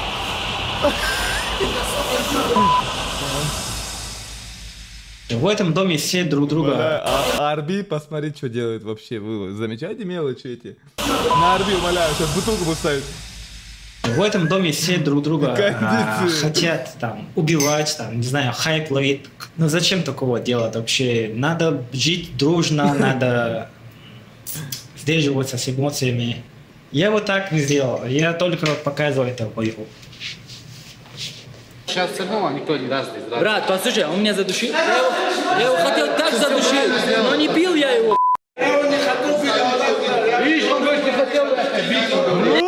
В этом доме все друг друга... А Арби, посмотри, что делает вообще. Вы замечаете мелочи эти? На Арби, умоляю, сейчас бутылку буду ставить. В этом доме все друг друга а, Кондиции. хотят там убивать, там, не знаю, хайп ловить. Ну зачем такого делать вообще? Надо жить дружно, надо сдерживаться с эмоциями. Я вот так не сделал, я только показывал это в бою. Сейчас все равно никто не даст здесь. Брат, послушай, он меня задушил. Я его, я его хотел так задушить, но не бил я его. Видишь, он говорит, не хотел бить.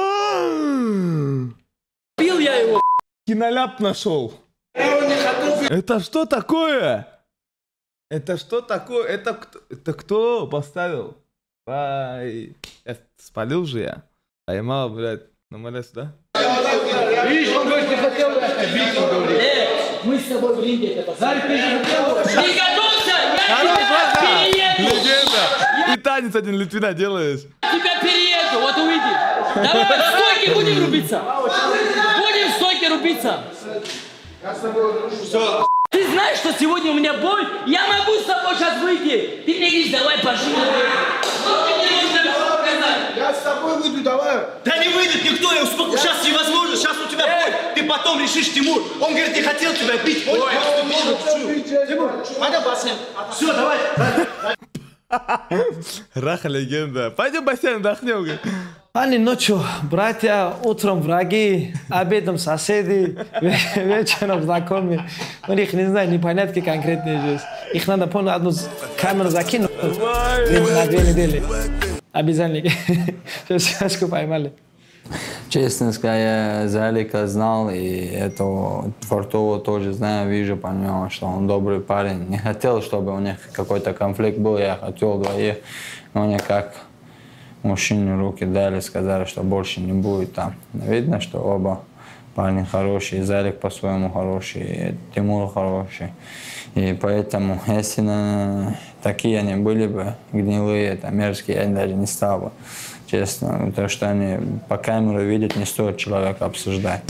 Бил я его. Киноляп нашел. Это что такое? Это что такое? Это кто, это кто поставил? Ай, я спалил же я. Поймал, блядь. Намаляй сюда. Видишь, он говорит, не хотел бить, он говорит. Э, мы с тобой в ринге это поставили. Не готовься, я тебя перееду. Легенда. И танец один Литвина делаешь. Я тебя перееду, вот увидишь. Давай в стойке будем рубиться. Будем в стойке рубиться. Все. Ты знаешь, что сегодня у меня бой? Я могу с тобой сейчас выйти. Ты мне говоришь, давай пошли. Я с тобой выйду, давай. Да не выйдет никто, я успокоюсь. Сейчас невозможно, сейчас у тебя бой. Ты потом решишь, Тимур. Он говорит, не хотел тебя бить. Ой, Тимур, пойдем в бассейн. Все, давай. Раха легенда. Пойдем в бассейн отдохнем. Они ночью братья, утром враги, обедом соседи, вечером знакомые. У них, не знаю, непонятки конкретные здесь. Их надо полную одну камеру закинуть на две недели. Обязательно. Сейчас поймали. Честно сказать, я Залика знал, и этого Фортова тоже знаю, вижу по нему, что он добрый парень. Не хотел, чтобы у них какой-то конфликт был, я хотел двоих, но никак. Мужчине руки дали, сказали, что больше не будет там. Видно, что оба парни хорошие, Залик по-своему хороший, и Тимур хороший. И поэтому, если на... такие они были бы, гнилые, это мерзкие, я даже не стал бы. Честно, то, что они по камеру видят, не стоит человека обсуждать.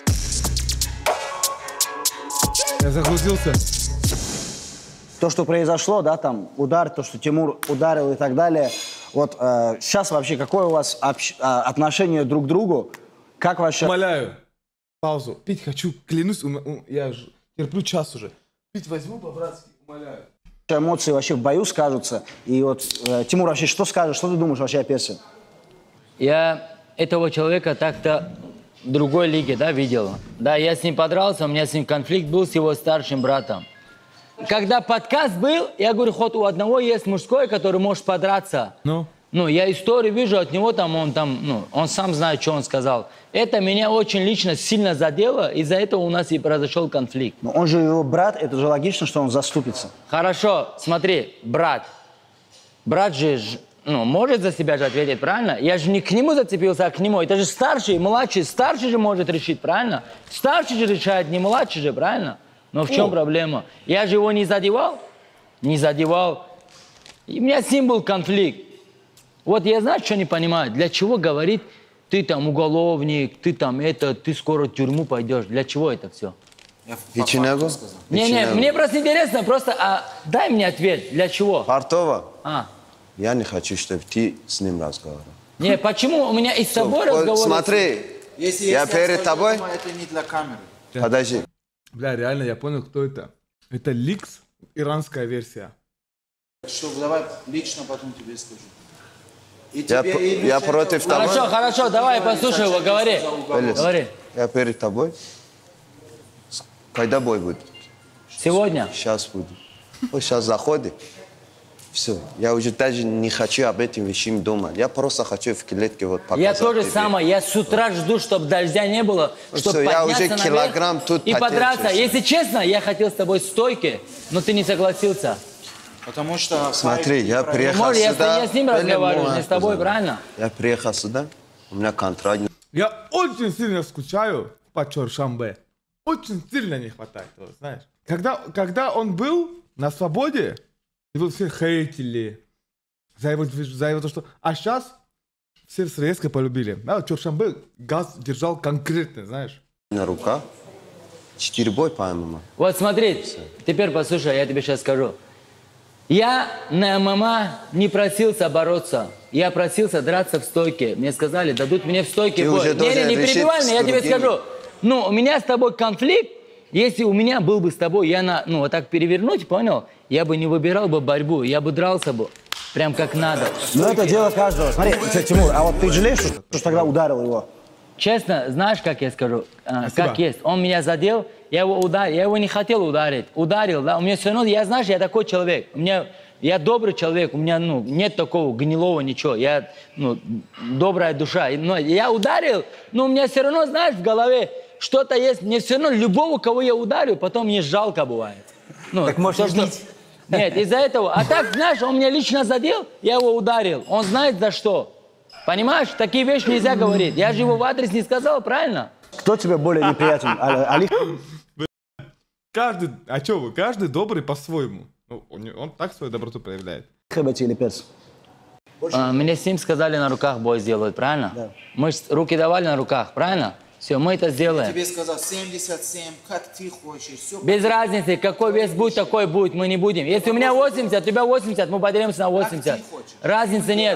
Я загрузился. То, что произошло, да, там, удар, то, что Тимур ударил и так далее. Вот э, сейчас вообще какое у вас общ... отношение друг к другу? Как вообще... Умоляю. Паузу. Пить хочу, клянусь, ум... ум... я ж... терплю час уже. Пить возьму по-братски, умоляю. Эмоции вообще в бою скажутся. И вот, э, Тимур, вообще что скажешь, что ты думаешь вообще о Персе? Я этого человека так-то в другой лиге, да, видел. Да, я с ним подрался, у меня с ним конфликт был с его старшим братом. Когда подкаст был, я говорю, хоть у одного есть мужской, который может подраться. Ну? Ну, я историю вижу от него, там он там, ну, он сам знает, что он сказал. Это меня очень лично сильно задело, из-за этого у нас и произошел конфликт. Но он же его брат, это же логично, что он заступится. Хорошо, смотри, брат. Брат же, ну, может за себя же ответить, правильно? Я же не к нему зацепился, а к нему. Это же старший, младший. Старший же может решить, правильно? Старший же решает, не младший же, правильно? Но в чем О. проблема? Я же его не задевал? Не задевал. И у меня с ним был конфликт. Вот я, знаю, что не понимаю. Для чего говорит, ты там уголовник, ты там это, ты скоро в тюрьму пойдешь. Для чего это все? Печенегу? Не-не, мне просто интересно, просто а, дай мне ответ, для чего? Фартова? А. Я не хочу, чтобы ты с ним разговаривал. Не, почему у меня и с тобой Вот разговор? смотри, Если я есть перед тобой... дома, это не для камеры. Подожди. Бля, реально, я понял, кто это. Это Ликс, иранская версия. Что, давай лично потом тебе скажу. И Я, тебе, п- и я лучше против это- того... Хорошо, хорошо, давай, послушай его, говори. Элис, Говори. я перед тобой. С- Когда бой будет? Сегодня. Сейчас буду. Вот сейчас заходит. Все. Я уже даже не хочу об этом вещам думать. Я просто хочу в клетке вот показать. Я тоже тебе. самое, я с утра жду, чтобы дождя не было, Ну чтобы всё, я подняться уже наверх килограмм тут и потерял, подраться. честно. Если честно, я хотел с тобой стойки, но ты не согласился. Потому что... Смотри, я приехал Может, я с- сюда... я с ним Или разговариваю, можно не с тобой, сказать? правильно? Я приехал сюда, у меня контракт. Я очень сильно скучаю по Чоршамбе. Очень сильно не хватает его, знаешь. Когда, когда он был на свободе, его все хейтили за его, движ- за его то, что... А сейчас все резко полюбили. Да, Чоршамбе газ держал конкретно, знаешь. На руках. Четыре бой по ММА. Вот смотри, теперь послушай, я тебе сейчас скажу. Я на ММА не просился бороться. Я просился драться в стойке. Мне сказали, дадут мне в стойке Ты бой. уже Не, не, должен не решить перебивай меня, я с тебе другими. скажу. Ну, у меня с тобой конфликт. Если у меня был бы с тобой, я на, ну, вот так перевернуть, понял? Я бы не выбирал бы борьбу, я бы дрался бы. Прям как надо. Ну, это дело каждого. Смотри, Тимур, а вот ты жалеешь, что, что тогда ударил его? Честно, знаешь, как я скажу? А, Спасибо. как есть. Он меня задел, я его ударил, я его не хотел ударить. Ударил, да, у меня все равно, я, знаешь, я такой человек. У меня, я добрый человек, у меня, ну, нет такого гнилого ничего. Я, ну, добрая душа. Но я ударил, но у меня все равно, знаешь, в голове что-то есть. Мне все равно любого, кого я ударю, потом мне жалко бывает. Ну, Так можешь то, не что- бить. Нет, из-за этого. А так, знаешь, он меня лично задел, я его ударил. Он знает за что. Понимаешь, такие вещи нельзя говорить. Я же его в адрес не сказал, правильно? Кто тебе более неприятен? А- Али? Каждый, а что вы, каждый добрый по-своему. Ну, он, он так свою доброту проявляет. Хэбати или перс? А, мне с ним сказали на руках бой сделать, правильно? Да. Мы ж руки давали на руках, правильно? Все, мы это сделаем. Тебе сказал семьдесят семь, как ты хочешь. Все Без разницы, какой вес будет, такой будет, мы не будем. Если у меня восемьдесят, у тебя восемьдесят, мы поделимся на восемьдесят. Разницы нет.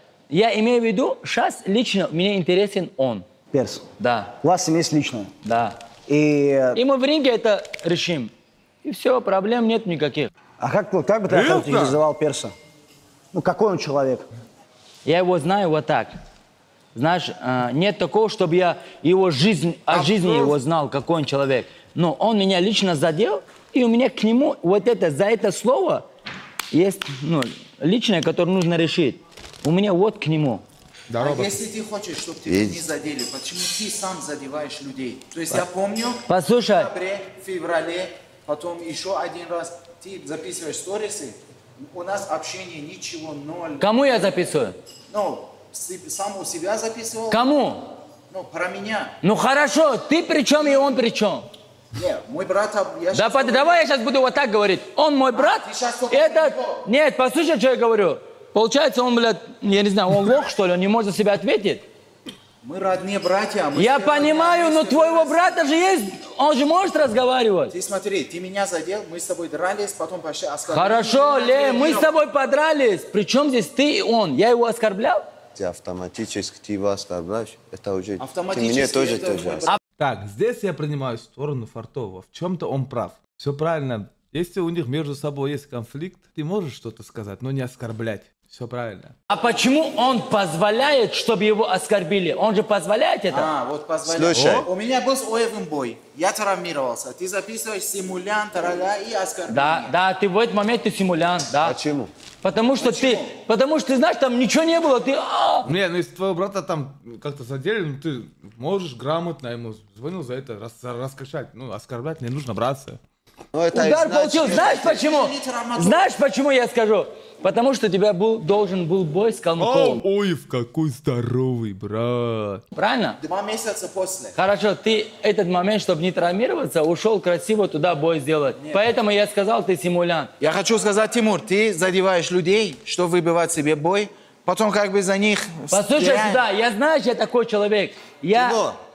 Я имею в виду, сейчас лично мне интересен он. Перс. Да. У вас есть личное. Да. И... И мы в ринге это решим. И все, проблем нет никаких. А как, бы- как бы ты охарактеризовал перса? Ну, какой он человек? Я его знаю вот так. Знаешь, э, нет такого, чтобы я его жизнь, о жизни его знал, какой он человек. Но он меня лично задел, и у меня к нему вот это, за это слово есть, ну, личное, которое нужно решить. У меня вот к нему. А если ты хочешь, чтобы тебя Есть. не задели, почему ты сам задеваешь людей? То есть я помню, Послушай. в ноябре, в феврале, потом еще один раз ты записываешь сторисы, у нас общение ничего, ноль. Кому я записываю? Ну, си- сам у себя записывал. Кому? Ну, про меня. Ну хорошо, ты при чем и он при чем? Не, мой брат, об- я Да щас под- говорю. давай я сейчас буду вот так говорить. Он мой брат, ты щас только этот... Нет, послушай, что я говорю. Получается, он, блядь, я не знаю, он лох, что ли, он не может за себя ответить? Мы родные братья. мы Я все родные, понимаю, мы но все твоего вместе. брата же есть, он же может разговаривать. Ты смотри, ты меня задел, мы с тобой дрались, потом пошли оскорбили. Хорошо, Ты Ле, мы с отреагировал. тобой подрались. Причем здесь ты и он? Я его оскорблял? Ты автоматически ты его оскорбляешь. Это уже... Ты Автоматически мне тоже это тоже. твой Так, здесь я принимаю сторону Фартова. В чем-то он прав. Все правильно. Если у них между собой есть конфликт, ты можешь что-то сказать, но не оскорблять. Все правильно. А почему он позволяет, чтобы его оскорбили? Он же позволяет это? А, вот позволяю. Слушай. У меня был с Оевым бой. Я травмировался. Ты записываешь симулянт, дорога, и оскорбление. Да, да, ты в этот момент ты симулянт, да. Почему? Потому что ты, потому что ты знаешь, там ничего не было, ты... а! Не, ну если твоего брата там как-то задели, ну ты можешь грамотно ему звонил за это, рас, раскричать. Ну, оскорблять не нужно, браться. Удар получил. Знаешь почему? Знаешь почему я скажу? Потому что у тебя был, должен был бой с Калмыковым. Ой, какой здоровый брат. Правильно? Два месяца после. Хорошо, ты этот момент, чтобы не травмироваться, ушел красиво туда бой сделать. Поэтому я сказал, ты симулянт. Я хочу сказать, Тимур, ты задеваешь людей, что выбивать себе бой, потом как бы за них... Послушай стираем. сюда, я знаю, я такой человек. Я, Тимур,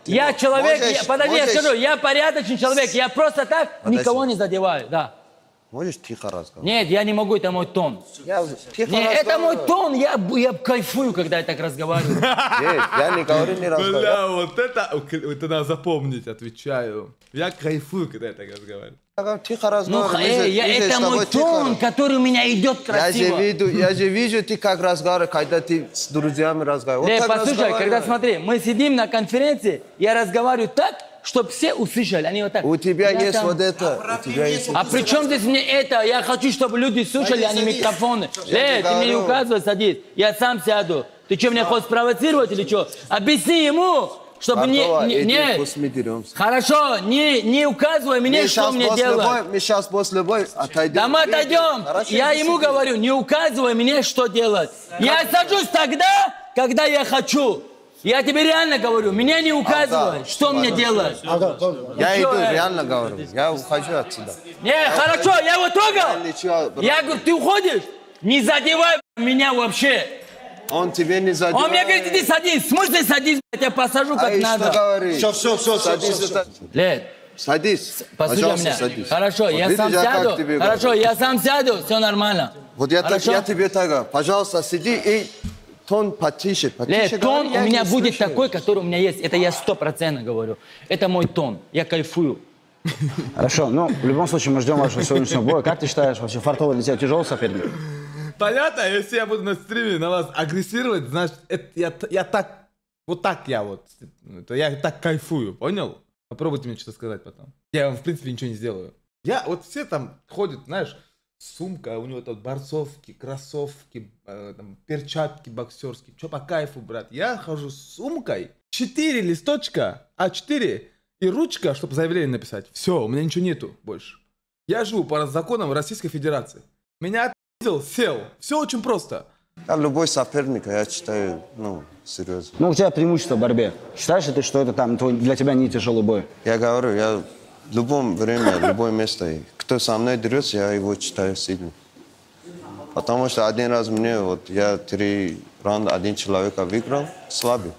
Я человек, Можешь- я, подожди, можешь- я скажу, я порядочный человек, я просто так Подожди. никого не задеваю, да. Можешь тихо разговаривать? Нет, я не могу, это мой тон. Я тихо Не, это мой разговариваю. тон, я, я кайфую, когда я так разговариваю. Нет, я не говорю ни разу. Бля, вот это, это надо запомнить, отвечаю. Я кайфую, когда я так разговариваю. Тихо Ну, разговаривай. эй, Видишь, я- видишь, это с мой тобой тихо тон, раз- который у меня идет Я красиво. же, вижу, я же вижу, ты как разговариваешь, когда ты с друзьями разговариваешь. Э, Вот так послушай, разговаривай. когда смотри, мы сидим на конференции, я разговариваю так, чтобы все услышали. Они вот так. У тебя Я есть там- вот это. У тебя есть А при чем здесь мне это? Я хочу, чтобы люди слушали, а не Садись, микрофоны. Я Ле, тебе ты мне не говорю. указывай, садись. Я сам сяду. Ты что, меня хочешь спровоцировать или что? Объясни ему, чтобы не... Бартова, не- иди, Нет. пусть мы деремся. Хорошо, не, не указывай мне, Мы что щас мне после делать. боя- Мы сейчас после боя отойдем. Да мы отойдем. Хорошо, Я иди ему сюда. говорю, не указывай мне, что делать. Я сажусь тогда, когда я хочу. Я тебе реально говорю, меня не указывай, Ага. что мне делать. Я Ну иду, чё, э? реально говорю. Я ухожу отсюда. Не, хорошо, я его трогал. Ничего, брат. Я говорю, ты уходишь? Не задевай меня вообще. Он тебе не задевает. Он мне говорит, иди садись. В смысле садись, я тебя посажу как А и надо. что говоришь? Всё, всё, всё, Садись, всё, всё. садись. Лед, Садись. послушай Пожалуйста, меня. садись. Хорошо, Вот я видишь, сам как сяду. тебе Хорошо, говорю. я сам сяду, все нормально. Вот я, так, Хорошо? я тебе так говорю. Пожалуйста, сиди и тон потише. потише Лед, тон говори, я у меня не будет слышу. такой, который у меня есть. Это я сто процентов говорю. Это мой тон. Я кайфую. Хорошо, ну, в любом случае, мы ждем вашего сегодняшнего боя. Как ты считаешь, вообще, Фартовый для тебя тяжелый соперник? Понятно, если я буду на стриме на вас агрессировать, значит, это, я, я так, вот так я вот, это я так кайфую, понял? Попробуйте мне что-то сказать потом. Я вам, в принципе, ничего не сделаю. Я, вот все там ходят, знаешь, сумка, у него там борцовки, кроссовки, э, там, перчатки боксерские. Что по кайфу, брат? Я хожу с сумкой, четыре листочка, а четыре и ручка, чтобы заявление написать. Все, у меня ничего нету больше. Я живу по законам Российской Федерации. Меня отпиздил, сел. Все очень просто. А любой соперник, я считаю, ну, серьезно. Ну, у тебя преимущество в борьбе. Считаешь ли ты, что это там твой- для тебя не тяжелый бой? Я говорю, я в любом время, в любое место, кто со мной дерется, я его считаю сильным. Потому что один раз мне, вот, я три раунда один человека выиграл, слабый.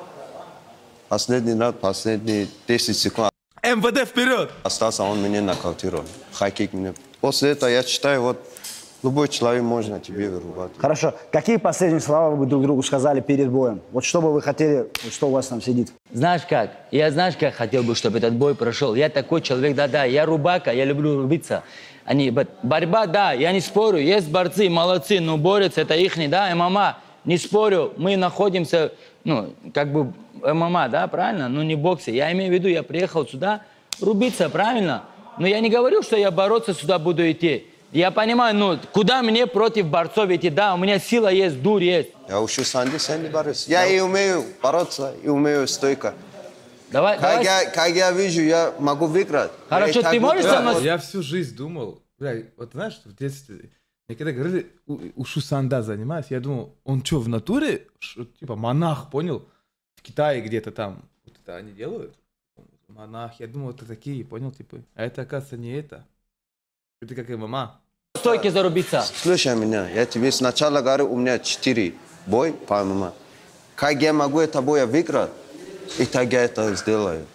Последний раз, последние десять секунд эм вэ дэ вперед! остался, он меня нокаутировал. Хайкик меня. После этого я считаю, вот, любой человек можно тебе вырубать. Хорошо. Какие последние слова вы бы друг другу сказали перед боем? Вот что бы вы хотели, вот что у вас там сидит? Знаешь как? Я знаешь, как хотел бы, чтобы этот бой прошел. Я такой человек, да-да, я рубака, я люблю рубиться. Они, б- борьба, да, я не спорю, есть борцы, молодцы, но борются, это ихний, да, эм эм а, не спорю, мы находимся, ну, как бы эм эм а, да, правильно, но не в боксе. Я имею в виду, я приехал сюда рубиться, правильно? Но я не говорю, что я бороться сюда буду идти. Я понимаю, ну, куда мне против борцов идти, да, у меня сила есть, дурь есть. Я учу Санди, Санди борюсь. Я и умею бороться, и умею стойка. Давай, как, давай. Я, как я вижу, я могу выиграть. Хорошо, Я и так ты можешь выиграю. со мной- Я всю жизнь думал, бля, вот знаешь, в детстве, мне когда говорили, у, у Шусанда занимаюсь, я думал, он что, в натуре, Ш- типа монах, понял? В Китае где-то там, вот это они делают, монах, я думал, это такие, понял, типа, а это, оказывается, не это. Это как эм эм а. Стойки зарубиться. Слушай меня, я тебе сначала говорю, у меня четыре бой по эм эм а. Как я могу это бой выиграть, и так я это сделаю.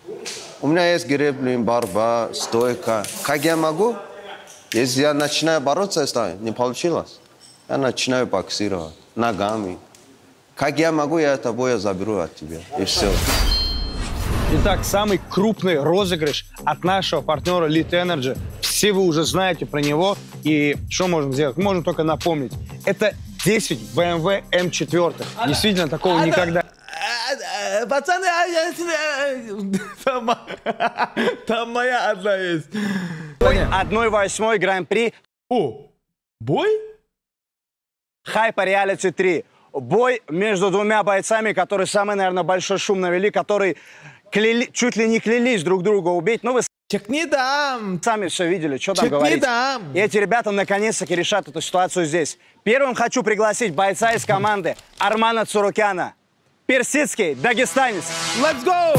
У меня есть гребли, борьба, стойка. Как я могу? Если я начинаю бороться, это не получилось. Я начинаю боксировать ногами. Как я могу, я это бой заберу от тебя. И все. Итак, самый крупный розыгрыш от нашего партнера Elite Energy. Все вы уже знаете про него. И что можем сделать? Можем только напомнить. Это десять бэ эм вэ эм четыре. Действительно, такого Ада- никогда... Э, Пацаны, а я себе- там, там моя одна есть. одна восьмая Гран-при. О, бой? Хайпа Реалити три. Бой между двумя бойцами, которые самый, наверное, большой шум навели, которые кляли- чуть ли не клялись друг друга убить. Ну, вы Чек не дам. Сами все видели, что там Чек не говорить. дам. И эти ребята наконец-таки решат эту ситуацию здесь. Первым хочу пригласить бойца из команды Армана Цурукяна. Персидский, дагестанец. Let's go!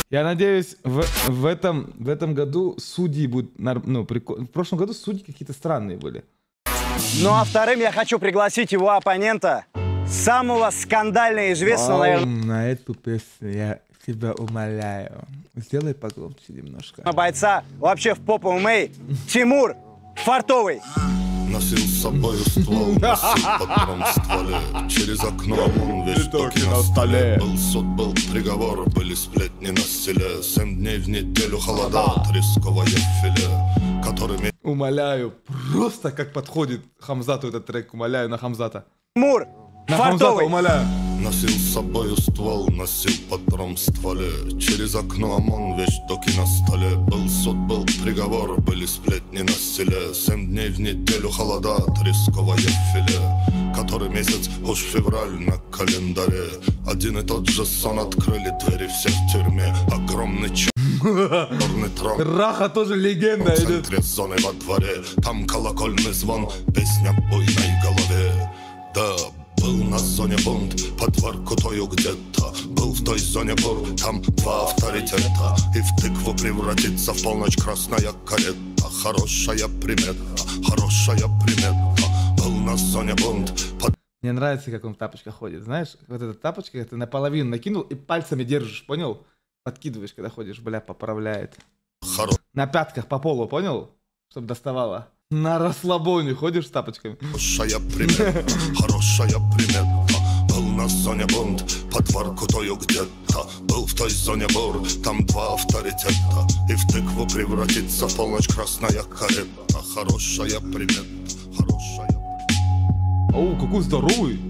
Я надеюсь, в, в, этом, в этом году судьи будут... Ну, прикол... В прошлом году судьи какие-то странные были. Ну а вторым я хочу пригласить его оппонента, самого скандально известного, Вау, наверное, на эту песню я тебя умоляю. Сделай погромче немножко. бойца вообще в поп эм эм а, Тимур Фартовый. Носил с собою ствол, носил патрон в стволе. Через окно ОМОН, весь токи на столе. Был суд, был приговор, были сплетни на селе. Семь дней в неделю холода, тресковое филе, которыми... Умоляю, просто как подходит Хамзату этот трек. Умоляю, на Хамзата. Тимур На Хамзата, умоляю. Носил с собою ствол, носил патрон в стволе. Через окно ОМОН, весь токи на столе. Был суд, был приговор, были сплетни на селе. Семь дней в неделю холода, тресковое филе. Который месяц, уж февраль на календаре. Один и тот же сон, открыли двери все в тюрьме. Огромный черный трон. Раха тоже легенда. В центре зоны во дворе. Там колокольный звон, песня в буйной голове. Да, был на зоне бунт, подварку тою где-то. Был в той зоне бур, там два авторитета. И в тыкву превратится в полночь красная карета. Хорошая примета, хорошая примета. Был на зоне бунт, под... Мне нравится, как он в тапочках ходит. Знаешь, вот эта тапочка, ты наполовину накинул и пальцами держишь, понял? Подкидываешь, когда ходишь, бля, поправляет. Хоро... На пятках по полу, понял? Чтобы доставало. На расслабоне ходишь с тапочками. Хорошая примета, хорошая примета. Был на зоне бунт, подварку тою где-то. Был в той зоне бур, там два авторитета. И в тыкву превратится в полночь красная карета. Хорошая примета, хорошая. Оу, какой здоровый.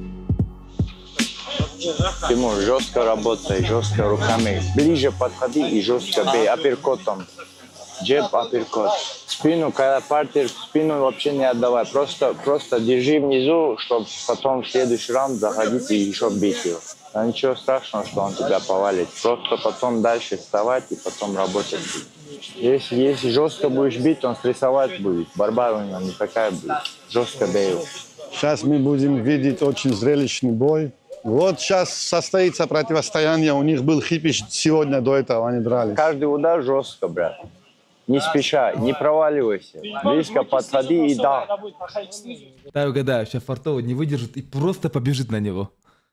Тимур, жестко работай, жестко руками. Ближе подходи и жестко бей апперкотом. Джеб, апперкот. Спину, когда партер, спину вообще не отдавай. Просто, просто держи внизу, чтобы потом в следующий раунд заходить и еще бить его. А ничего страшного, что он тебя повалит. Просто потом дальше вставать и потом работать. Если, если жестко будешь бить, он стрессовать будет. Борьба у него не такая будет. Жестко бей его. Сейчас мы будем видеть очень зрелищный бой. Вот сейчас состоится противостояние. У них был хипиш сегодня, до этого они дрались. Каждый удар жестко, брат. Не спешай, не проваливайся. Близко подходи и да. Да, угадаю, сейчас Фартовый не выдержит и просто побежит на него.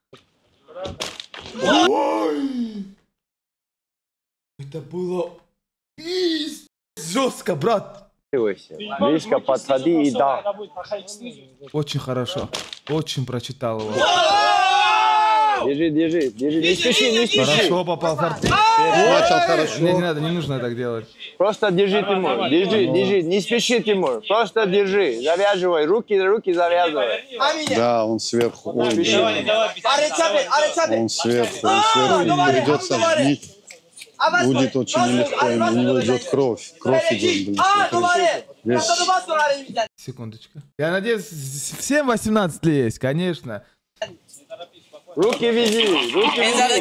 Ой! Это было жестко, брат. Близко подходи и да. Очень хорошо. Очень прочитал его. Держи, держи, держи. Не спеши, не спеши. Хорошо попал Фартовый. Не, не надо, не нужно так делать. Просто держи, Тимур. Держи, держи. Не спеши, Тимур. Просто держи. Завязывай. Руки, руки завязывай. Да, он сверху. Ой, блин. Он сверху, он сверху. Ему придется бить. Будет очень нелегко. Ему, у него идет кровь. Кровь идет, блин. Секундочку. Я надеюсь, всем восемнадцать лет есть, конечно. Руки вези, руки вези.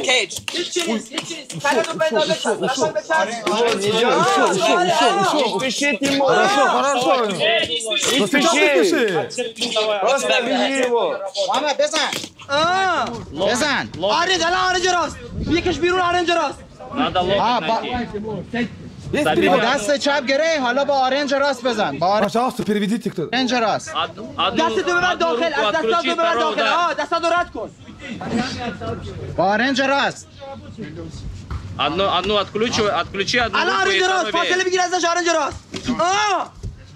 Не спеши, Тимур. Хорошо, хорошо. Не спеши. Просто вези его. Мама, بزن. بزن. آرنج الان آرنج راست. یکش بیرون آرنج راست. Надо локоть найти. با دست چپ گره حالا با آرنج راست بزن. با Пожалуйста, переведите кто. آرنج راست. دستتو ببر داخل، از دستاتو ببر داخل. آه دستاتو رد کن. با آرنج راست. Одну, одну отключу, отключи одну الان руку и آرنج راست. вторую فاصله бей. بگیر ازش آرنج راست. آه.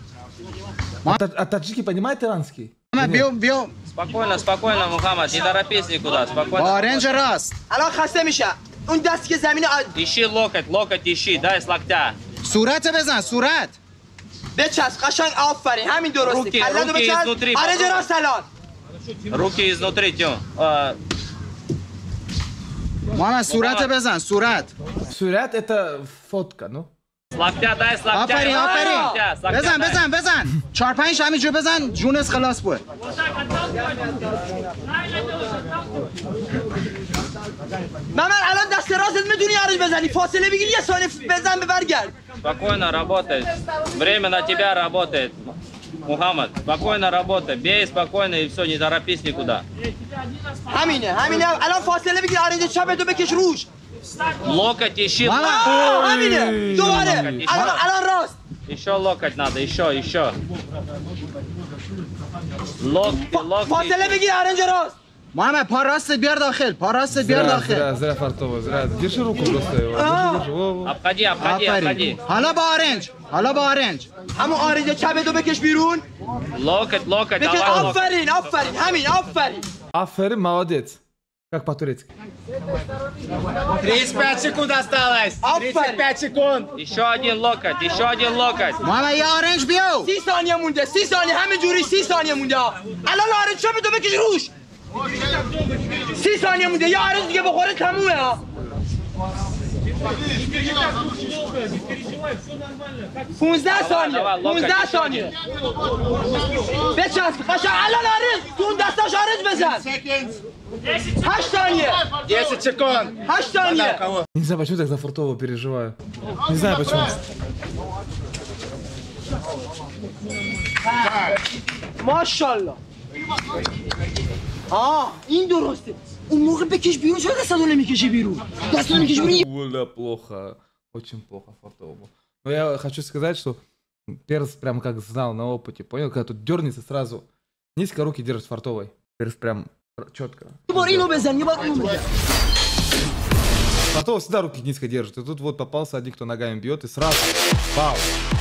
А таджики понимают иранский? بیو بیو. Спокойно, спокойно, Мухаммад, не торопись никуда, با спокойно. آرنج راست. الان خسته میشه. اون دستی که زمین Ищи локоть, локоть ищи, дай с локтя. صورت بزن صورت. بچسب قشنگ آفرین همین درسته. Руки, کله‌تو руки بچسب. изнутри. آرنج راست الان. Руки изнутри, Тём. А, محمد صورت بزن صورت. Сурят это фотка, ну? С локтя, дай с локтя. آفرین с آفرین. локтя, с локтя بزن дай. بزن بزن. چهار پنج همینجور بزن جونت خلاص بود. محمد الان دست راستت میتونی آرنج بزنی فاصله بگیر یه ثانیه بزن به برگرد. Спокойно работай. Время на тебя работает. Мухаммад, спокойно работай. Бей спокойно и все, не торопись никуда. همینه همینه الان فاصله بگیر آرنج چپتو بکش روش. Локоть ищи. Еще локоть надо, еще, еще. Локти, локти. Мама, пар راست بیار داخل. پا راست بیار Зря, داخل. зря, зря фартово, зря. Держи руку просто его. Держи, держи. Во, во. Обходи, обходи, обходи. حالا با آرنج. حالا با آرنج. همون آرنج چپ تو بکش بیرون. Локоть, локоть, بکش давай локоть. آفرین آفرین همین آفرین. Аферин, молодец. Как по-турецки? тридцать пять секунд осталось. тридцать пять секунд. Еще один локоть, еще один локоть. ماما یه آرنج بیو. سی ثانیه مونده. سی ثانیه همینجوری سی ثانیه مونده. الان آرنج چپ تو بکش روش. سی ثانیه مونده. یه آرنج دیگه بخوره تمومه ها. پونزده ثانیه. پونزده ثانیه. بچسب. قشنگ الان آرنج. تو اون دستاش آرنج بزن. هشت ثانیه. دесять секунд. هشت ثانیه. Не знаю, почему так за фартово переживаю. Не знаю, почему. ماشاءالله. آه این درسته. اون موقع بکش بیرون چرا دستاتو نمیکشی بیرون؟ دستاتو نمیکشی بیرون. Оля, плохо. Очень плохо фартово было. Но я хочу сказать, что перс прям как знал на опыте. Понял, когда тут дернется сразу. Низко руки держит фартовой. Перс прям четко. یه بار اینو بزن. یه بار اینو بزن. Фартово всегда руки низко держит. И тут вот попался один, кто ногами бьет, и сразу. Вау.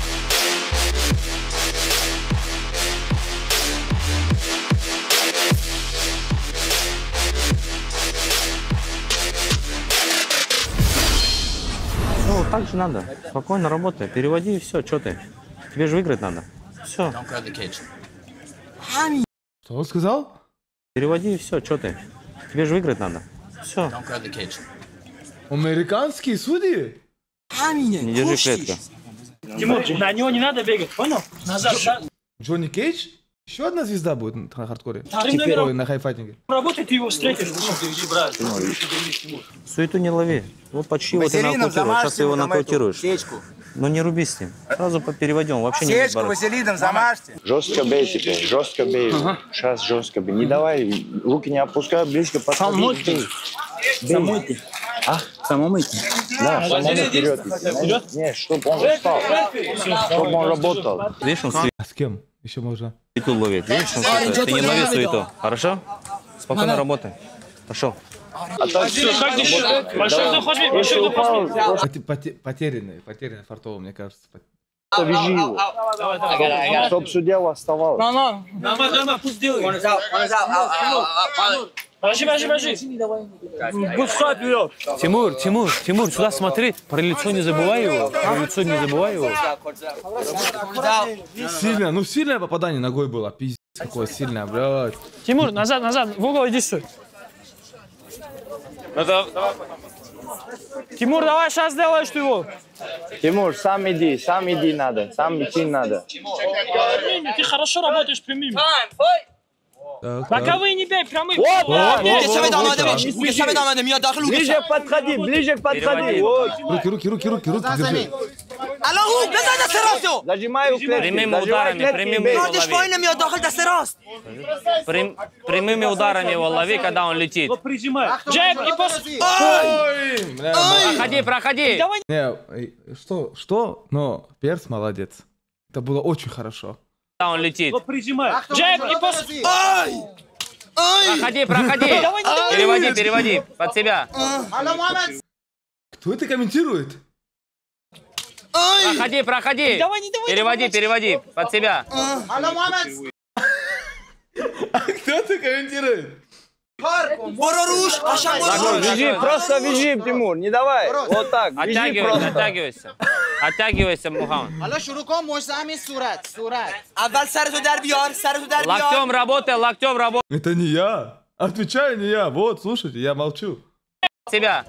Ну, так же надо. Спокойно работай. Переводи и все. Что ты? Тебе же выиграть надо. Все. Что он сказал? Переводи и все. Что ты? Тебе же выиграть надо. Все. Американские судьи? Не держи клетку. Тимур, на него не надо бегать, понял? Назад. Джонни Кейдж? Еще одна звезда будет на хардкоре? Вторым Теперь номером. на хайфайтинге. Работай, ты его встретишь. Суету не лови. Вот почти вот и Вазелином нокаутируешь. Сейчас ты его замажьте нокаутируешь. сечку. Но не руби с ним. Сразу переводим. Вообще не Сечку бороться. вазелином замажьте. Жестко бей теперь, жестко бей. Ага. Сейчас жестко бей. Не давай, руки не опускай, близко подходи. Самойте. Самойте. А? Самомойте. Да, самому вперед. Вперед? Нет, чтобы он встал. Чтобы он работал. Видишь, он А с кем? Еще можно. суету ловит. Видишь, он суету. Ты не лови суету. Хорошо? Спокойно работай. Пошел. А так все. Большой кто хочет, большой кто хочет. Поте- поте- Потерянный, потерянный фартово, мне кажется. Вяжи его. Чтоб судья оставался. Мама, мама, мама, пусть делает. Подожди, подожди, подожди. Будь встать вперед. Тимур, Тимур, Тимур, сюда смотри. Про лицо не забывай его. Про лицо не забывай его. Сильное, ну сильное попадание ногой было. Пиздец, какое сильное, блядь. Тимур, назад, назад. В угол иди сюда. Тимур, давай сейчас сделаешь ты его. Тимур, сам иди, сам иди надо. Сам идти надо. Ты хорошо работаешь прямыми. Так, Боковые не бей, прямые. Ближе подходи, ближе подходи. Руки, руки, руки, руки, руки, держи. الان او بزن دست راستو. Зажимай у клетки. Прямыми зажимай ударами, клетки, прямыми бей. его Молодежь лови. воина нمیاد داخل دست راست. Прям- Прямыми ударами его лови, когда он летит. Прижимай. Джеб и после. Ой, бля, Проходи, проходи. Не, эй, что, что? Но перс молодец. Это было очень хорошо. Когда он летит. Прижимай. Джеб и после. Проходи, проходи. Переводи, переводи. Под себя. الان محمد. Кто это комментирует? Проходи, проходи. Переводи, переводи. Под себя. الان محمد. Кто это комментирует? برو روش قشنگ برو. Вяжи, просто вяжи, Тимур, не давай. Вот так, вяжи Оттягивайся, просто. оттягивайся. Оттягивайся, Мухаммад. حالا شروع کن مشت همین صورت صورت. اول سرتو در بیار سرتو در بیار. Локтем работай, локтем работай. Это не я. Отвечаю, не я. Вот, слушайте, я молчу. Себя.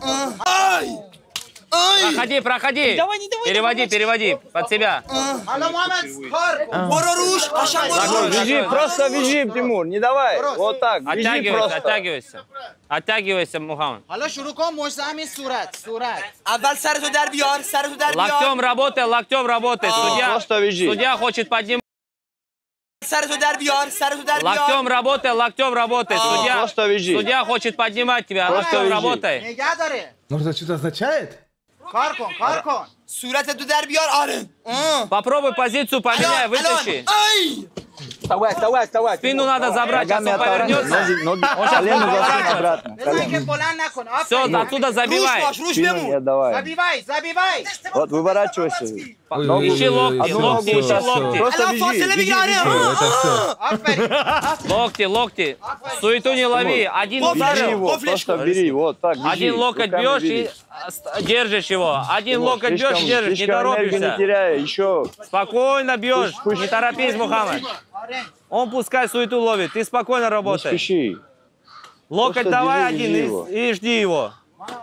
Проходи, проходи. Переводи, переводи. Под себя. الان محمد کار. برو روش قشنگ برو. Вяжи, просто вяжи, Тимур, не давай. Вот так, вяжи Оттягивайся, просто. оттягивайся. Оттягивайся, Мухаммад. حالا شروع کن مشت همین صورت صورت. اول سرتو در بیار سرتو در بیار. Локтем работай, локтем работай. Судья, Просто вяжи. судья хочет поднимать. Локтем работай, локтем работай. Судья, Просто вяжи. судья хочет поднимать тебя, Просто локтем вяжи. работай. Может, это что-то означает? Каркон, каркон. Сурет дар бияр арен. Попробуй позицию поменяй, вытащи. Вставай, вставай, вставай. Спину надо забрать, сейчас он повернется. Ноги, ноги, Он сейчас колено будет засунь поворачиваться. обратно. колено. Все, оттуда забивай. Нет, давай. Забивай, забивай. Вот, выворачивайся. Ой, Ногу. ой, Ищи ой, ой, локти, всё, локти, всё, ищи всё. локти. Просто Алан, бежи, фасиле бежи, бегай, бежи. Всё, это все. Локти, локти. Суету не лови. Один Бери ударил. его, просто бери, вот так, бежи. Один локоть руками бьешь бери. и ост- держишь его. Один Вот, локоть бьешь слишком- и держишь, не слишком энергию торопишься. не теряй, еще. Спокойно бьешь, Пусть- пусть- не торопись, Мухаммад. Он пускай суету ловит, ты спокойно Не работай. спеши. Локоть Просто давай держи, один держи и, его. и жди его.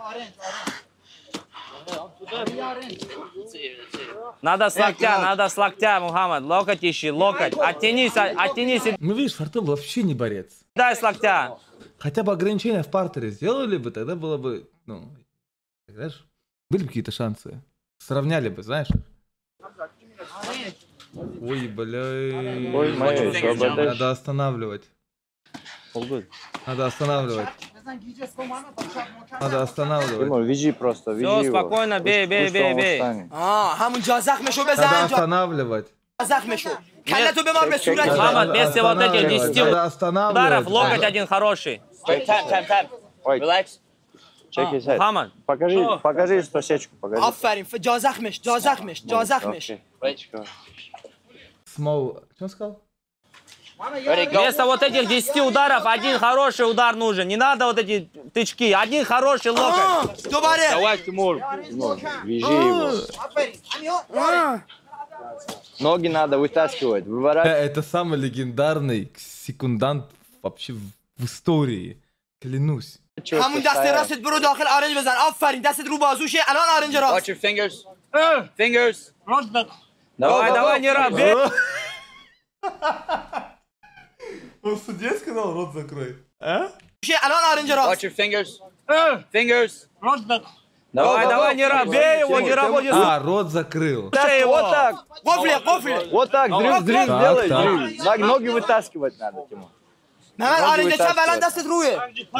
Надо с локтя, надо с локтя, Мухаммад. Локоть ищи, локоть. Оттянись, оттянись и Ну, видишь, Фартов вообще не борец. дай с локтя. Хотя бы ограничения в партере сделали бы, тогда было бы, ну, знаешь, были бы какие-то шансы. Сравняли бы, знаешь. Ой, бля. Ой, моё, освобождай. Надо останавливать. Надо останавливать. Надо останавливать. Тимур, вяжи просто, вяжи Все, его. спокойно, бей, бей, Пусть бей, он бей. устанет. آه همونجا زخمشو Надо بزن останавливать. زخمشو کلتو بمار به صورت Мухаммад, вместе вот этих Останавливать, десяти надо ударов, останавливать. локоть один хороший. Ой, check his head. Мухаммад. Покажи, покажи сосечку, покажи. آفرین ف- جا زخمش جا زخمش جا زخمش Окей. Small. Что он сказал? Вместо вот этих десяти ударов один хороший удар нужен. Не надо вот эти тычки. Один хороший локоть. دوباره Давай, Тимур. Тимур, вяжи его. آفرین همین Ноги надо вытаскивать, Э, выворачивать. Это самый легендарный секундант вообще в в истории. Клянусь. همون دست راستت برو داخل آرنج بزن آفرین دستت رو بازوشه الان آرنج راست your fingers. Fingers. Давай, давай, не раб. бей. Он судья сказал, рот закрой. А? الان آرنج راست your fingers. Fingers. Давай, давай, не раб. Бей его, не работай. А, рот закрыл. Слушай его. Вот так. قفله قفله Вот так, дрифт, дрифт Так, делай, так. дрифт. Ног- Ноги вытаскивать надо, Тимур. محمد آرنج چپ الان دستت روه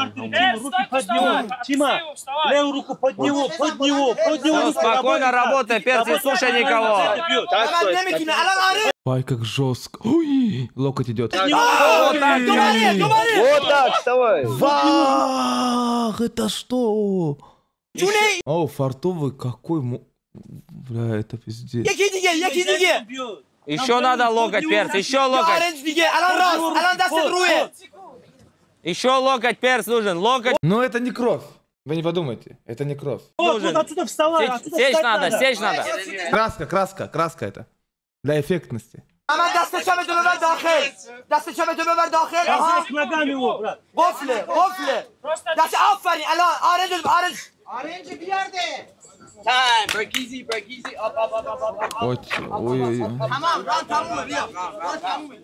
Тима, левую руку под него, под него, под него. Спокойно работай, перц, не слушай никого. محمد نمیتونه الان آرنج Ай, как жестко. Ой, локоть идет. دوباره دوباره Вот так, вставай. Вах, это что? جونه О, фартовый какой... му- Бля, это пиздец. یکی دیگه یکی دیگه Еще надо локоть, перц, еще یا локоть. آرنج دیگه الان راست الان دستت روه Еще локоть, перц нужен. Локоть Но это не кровь. Вы не подумайте, это не кровь. Вот, вот отсюда вставай, Сечь- отсюда сечь встать надо, сечь надо. Краска, краска, краска это. Для эффектности. محمد دست چپتو ببر داخل دست چپتو ببر داخل آها Здесь ногами его, брат. قفله قفله دست آفرین الان آرنج آرنج آرنج بیارده Time, break easy, break easy, up, up, up, up, up, up. Ой, ой, ой. تمام ران تمومه بیا ران تمومه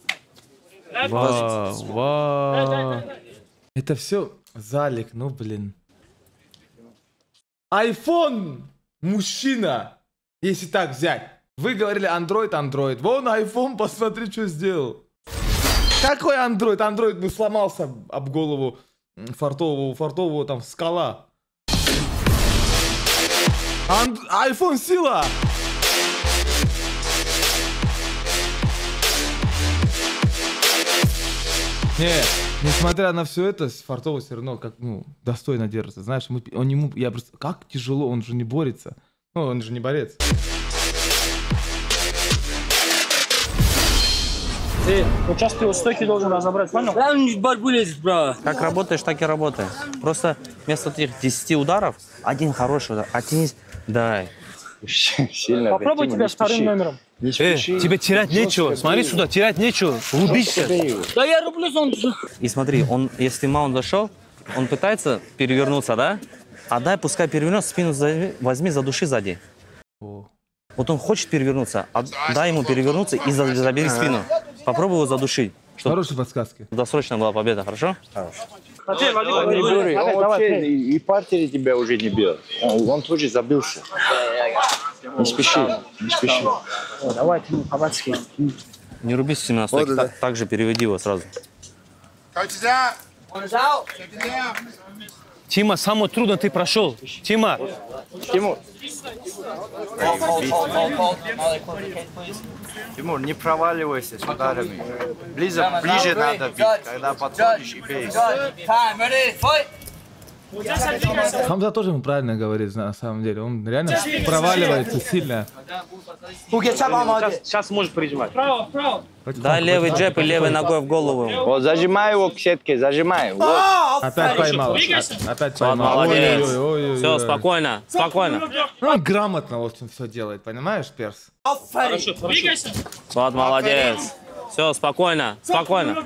Вау, вау. Это все залик, ну блин. Айфон, мужчина, если так взять. Вы говорили Android, Android. Вон iPhone, посмотри, что сделал. Какой Android? Android бы сломался об голову м, фартового, фартового там скала. Анд... iPhone сила! Не, несмотря на все это, Фартовый все равно как, ну, достойно держится. Знаешь, мы, он ему, я просто, как тяжело, он же не борется. Ну, он же не борец. Ты вот сейчас ты вот стойки должен разобрать, понял? борьбу лезет, бро. Как работаешь, так и работай. Просто вместо этих десяти ударов, один хороший удар, оттянись, дай. Сильно. Попробуй Тимур, тебя не вторым спеши. номером. Не Э, спеши. тебе терять нечего. Смотри сюда, терять нечего. Убийся. Да я рублюсь, он... И смотри, он, если маунт зашел, он пытается перевернуться, да? А дай, пускай перевернется, спину возьми, возьми, задуши сзади. О. Вот он хочет перевернуться, а дай ему перевернуться и за- забери спину. Попробуй его задушить. Чтобы Хорошие подсказки. досрочно была победа, хорошо? Смотри, вали, Он вали, не вали. дури, Давай, он давай, вообще ты. и, и партере тебя уже не бьет. Он, он тоже забился. Не спеши, не спеши. Давай, ты по-братски. Не руби систему на стойке, Вот, да. так, так же переведи его сразу. Тима, самое трудное ты прошел. Тима. Тимур. Тимур, не проваливайся с ударами. Ближе, ближе надо бить, когда подходишь и бей. Хамза тоже ему правильно говорит, на самом деле. Он реально проваливается сильно. Сейчас можешь прижимать. Дай левый джеб и левой ногой в голову. Вот, зажимай его к сетке, зажимай. Вот. Опять поймал. Опять поймал. Молодец. Ой, ой, ой, ой, Все, ой. спокойно, спокойно. Ну, он грамотно очень все делает, понимаешь, Перс? Хорошо, двигайся. Вот, молодец. Все, спокойно, спокойно.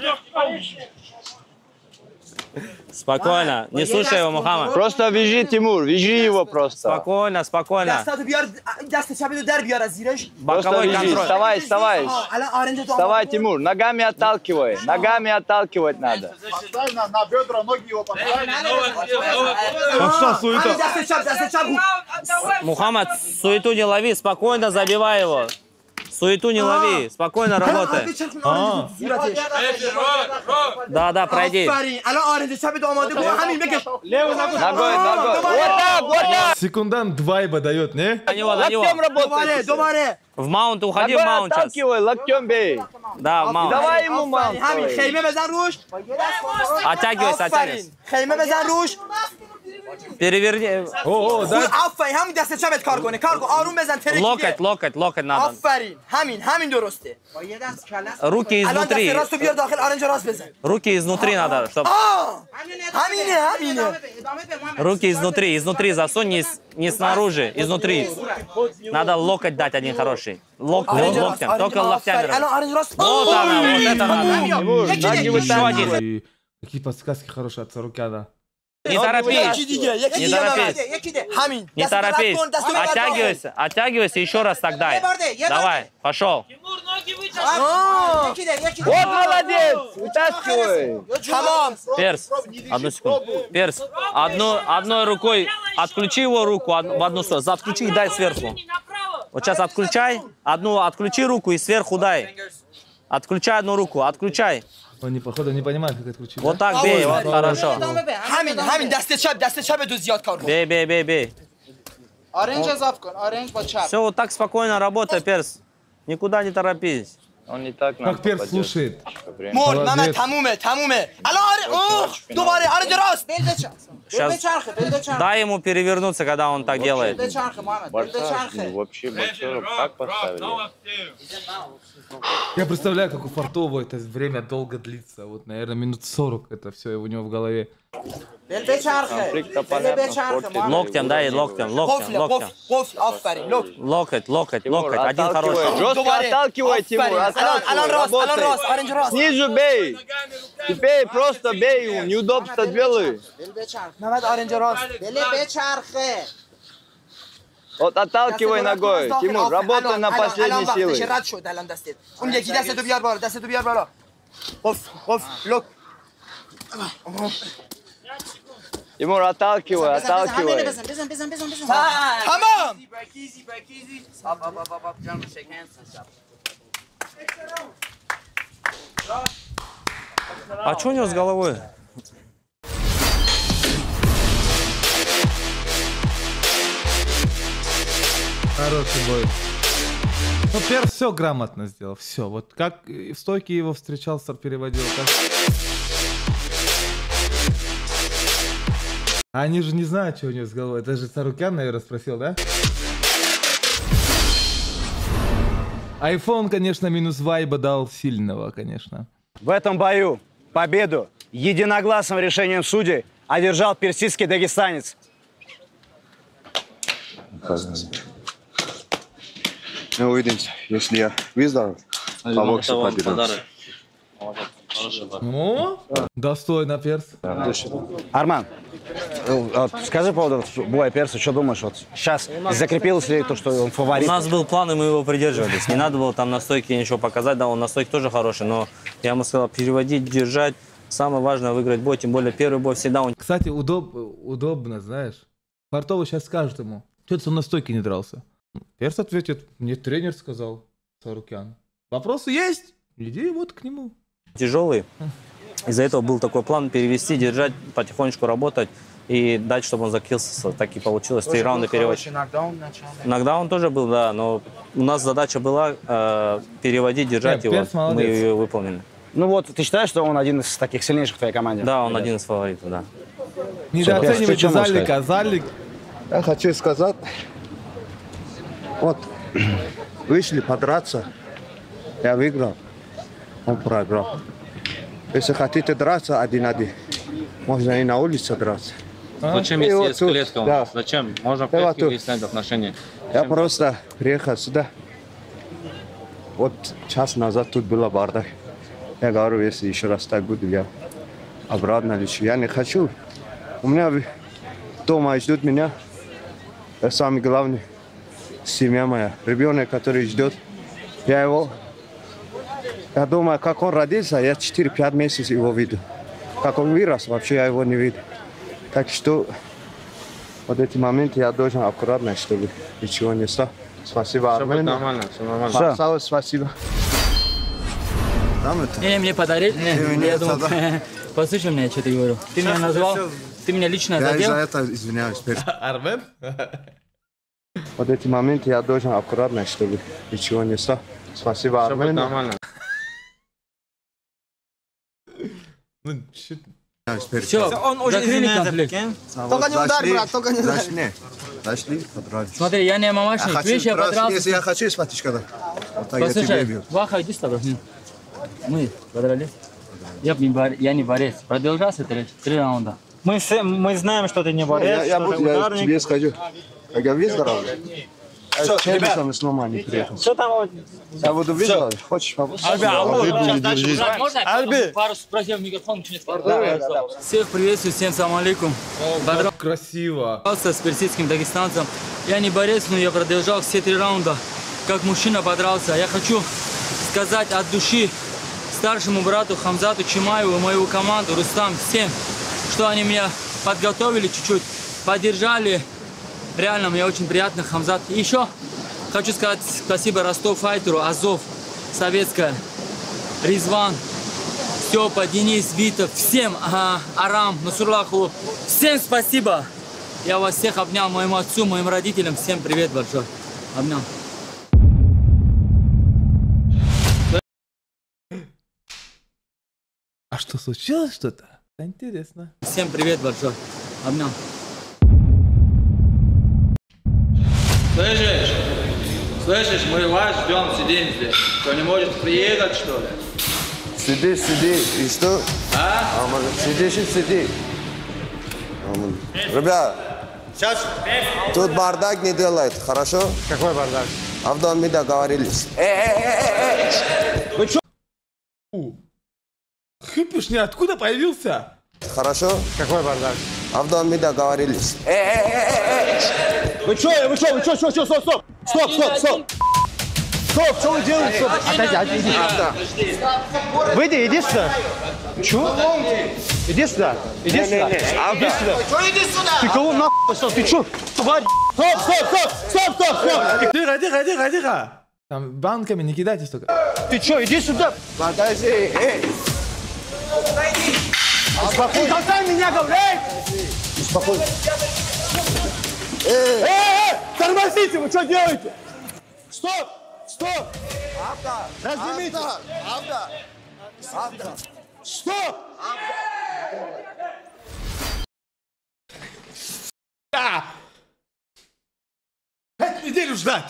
Спокойно, не слушай его, Мухаммад. Просто вяжи, Тимур, вяжи его просто. Спокойно, спокойно. Боковой контроль. Вставай, вставай. Вставай, Тимур, ногами отталкивай. Ногами отталкивать надо. На бедра ноги его поставь. Пошла суета. Мухаммад, суету не лови, спокойно забивай его. Суету не лови, спокойно работай. А. Да, да, пройди. Ногой, ногой. Вот так, вот так. Секундант двайба дает, не? На него, на него. Локтем работай. В маунт уходи, в Ногой маунт сейчас. отталкивай, локтем бей. Да, в маунт. Давай ему маунт. Оттягивайся, оттягивайся. Переверни. О, о, да. آفرین همین دست چپت کار کنه کار کن آروم بزن ترک Локоть, локоть, локоть надо. آفرین همین همین درسته Руки الان دست изнутри. راستو بیار داخل آرنج راست بزن Руки изнутри надо, чтобы... آه همینه همینه Руки изнутри, изнутри засунь, не, с- не снаружи, изнутри. Надо локоть дать один хороший. Лок, آرنج راست локтем, только локтями. الان آرنج راست Вот она, вот это надо. Еще один. Ой, какие подсказки хорошие от Сарукяна. Не торопись. یکی دیگه یکی Не دیگه торопись. یکی دیگه همین Не торопись. Оттягивайся, оттягивайся, еще раз так дай. Давай, пошел. Вот молодец. Вытаскивай. تمام Перс, одну секунду. Перс, одну, одной рукой отключи его руку од- в одну сторону. Отключи и дай сверху. Вот сейчас отключай. Одну отключи руку и сверху дай. Отключай одну руку, отключай. Он, не, походу, не понимает, как отключить. Вот так бей, вот хорошо. همین همین دست چپ دست چپ تو زیاد کار کن Бей, бей, бей, бей. آرنج اضاف کن آرنج با چپ Все, вот так спокойно работай, Перс. Никуда не торопись. Он не так нам Как Перс слушает. مرد محمد Молодец. تمومه تمومه الان آره اوه دوباره آرنج راست Сейчас дай ему перевернуться, когда он так делает. Борца, ну, вообще боксеров как поставили? Я представляю, как у Фартова это время долго длится. Вот, наверное, минут сорок это все у него в голове. Локтем, дай, локтем, локтем, قفل локтем. قفل قفل آفرین لوک Локоть, локоть, локоть. Один Отталкивай. хороший. Жестко دوباره. отталкивай, Тимур, آفرین. الان الان отталкивай, راست الان работай. راست آرنج راست Снизу бей. Теперь просто бей его, неудобство делай. محمد آرنج راست دل بچرخه Вот отталкивай ногой. Тимур, работай на последней سیلای силе. رد شد الان دستت اون یکی دستتو بیار بالا دستتو بیار بالا قفل قفل لوک Тимур, отталкивай, отталкивай. بزن بزن بزن بزن بزن تمام А что у него с головой? Хороший бой. Ну, Перс все грамотно сделал. Все. Вот как в стойке его встречал, переводил. Как... А они же не знают, что у него с головой. Это же Сарукян, наверное, спросил, да? Айфон, конечно, минус вайба дал сильного, конечно. В этом бою победу единогласным решением судей одержал персидский дагестанец. Мы увидимся, если я выздоровлю. Помог победу. Ну, достойно, Перс. Арман, вот скажи по поводу боя Перса, что думаешь? Вот сейчас закрепилось ли то, что он У фаворит? нас был план, и мы его придерживались. Не надо было там на стойке ничего показать. Да, он на стойке тоже хороший, но я ему сказал переводить, держать. Самое важное выиграть бой, тем более первый бой всегда он... Кстати, удоб... удобно, знаешь. Фартовый сейчас скажет ему, что ты со мной на стойке не дрался. Перс ответит, мне тренер сказал, Сарукян. Вопросы есть? Иди вот к нему. Тяжелый. Из-за этого был такой план перевести, держать, потихонечку работать и дать, чтобы он закрылся. Так и получилось. Три раунда переводить. Нокдаун тоже был, да, но у нас задача была э, переводить, держать Нет, его. Мы ее выполнили. Ну вот, ты считаешь, что он один из таких сильнейших в твоей команде? Да, он один из фаворитов, да. Недооценивайте Залика. Залик. Я хочу сказать, вот, вышли подраться, я выиграл, он проиграл. Если хотите драться один-один, можно и на улице драться. Зачем, И если вот есть тут, клетка у да. нас? Зачем? Можно в И вот клетке тут. выяснять отношения. Я просто приехал сюда. Вот час назад тут была бардак. Я говорю, если еще раз так будет, я обратно лечу. Я не хочу. У меня дома ждут меня. Я самый главный. Семья моя. Ребенок, который ждет. Я его... Я думаю, как он родился, я четыре-пять месяцев его видел. Как он вырос, вообще я его не видел. Так что вот эти моменты я должен аккуратно, чтобы ничего не стало. Спасибо, Все будет Армен. нормально, все нормально. Марсал, спасибо. Не, мне подарили. Не, я думал, послушай меня, что ты говорю. Ты меня назвал, ты меня лично Я задел. из-за этого извиняюсь. Армен? Вот эти моменты я должен аккуратно, чтобы ничего не стало. Спасибо, Все будет Армен. нормально. Ну, чё ты? Все, Он уже закрыли извиняется, конфликт. прикинь. Только не ударь, брат, только не ударь. Зашли, зашли, подрались. Смотри, я не мамашник, Я видишь, я хочу, подрался. если я хочу спать, когда. Вот так я тебе Послушай, бью. Ваха, иди с тобой. Мы подрались. Я, не бор... я не борец. Продолжался три, три раунда. Мы, с- мы знаем, что ты не борец, Я, я, что буду, ты я ударник. тебе скажу. Как я выздоровлю. Всё, Чем ребят. сам с ума не приехал? Что там? вот- Я буду выздоровлю. Хочешь побольше? Альби, алло, сейчас дальше Держись. узнать. Можно Альби. пару спросил в микрофон? что не сказал? Да, да, да. Всех приветствую, всем салам алейкум. Подрался Красиво. с персидским дагестанцем. Я не борец, но я продолжал все три раунда. Как мужчина подрался. Я хочу сказать от души старшему брату Хамзату Чимаеву и мою команду Рустам всем, что они меня подготовили чуть-чуть, поддержали. Реально, мне очень приятно, Хамзат. И еще хочу сказать спасибо Ростов Файтеру, Азов, Советская, Ризван, Степа, Денис, Витов, всем, ага, Арам, Насурлаху, всем спасибо. Я вас всех обнял, моему отцу, моим родителям, всем привет большой. Обнял. А что, случилось что-то? Интересно. Всем привет большой. Обнял. Слышишь? Слышишь, мы вас ждем, сидим здесь. Кто не может приехать, что ли? Сиди, сиди. И что? А? Сидишь и сиди. Ребят, Сейчас. тут бардак не делает, хорошо? Какой бардак? А в доме договорились. Э-э-э-э-э! Вы чё? Хыпишь, откуда появился? Хорошо? Какой бардак? А в доме договорились. Э-э-э-э-э! Вы что, вы что, вы что, что, что, стоп, стоп, стоп, стоп, стоп. Стоп, что вы делаете? Стоп. Отойди, отойди. Выйди, иди сюда. Чё? Иди сюда. Иди Не, сюда. не, не. Иди сюда. Что иди сюда? Ты кого нахуй? Стоп, ты чё? Тварь. Стоп, стоп, стоп, стоп, стоп, стоп. Тихо, тихо, тихо, тихо. Там банками не кидайтесь только. Ты чё, иди сюда. Подожди, эй. Успокойся. Ты достань меня, говори. Успокойся. Эй, эй, тормозите, вы что делаете? Стоп, стоп. Разнимите. Стоп. А! Пять недель ждать.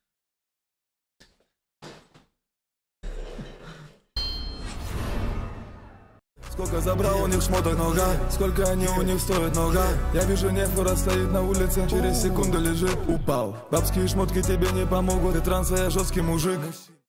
Сколько забрал у них шмоток нога, сколько они у них стоят нога. Я вижу нефора стоит на улице, через секунду лежит, упал. Бабские шмотки тебе не помогут, ты транса, я жесткий мужик.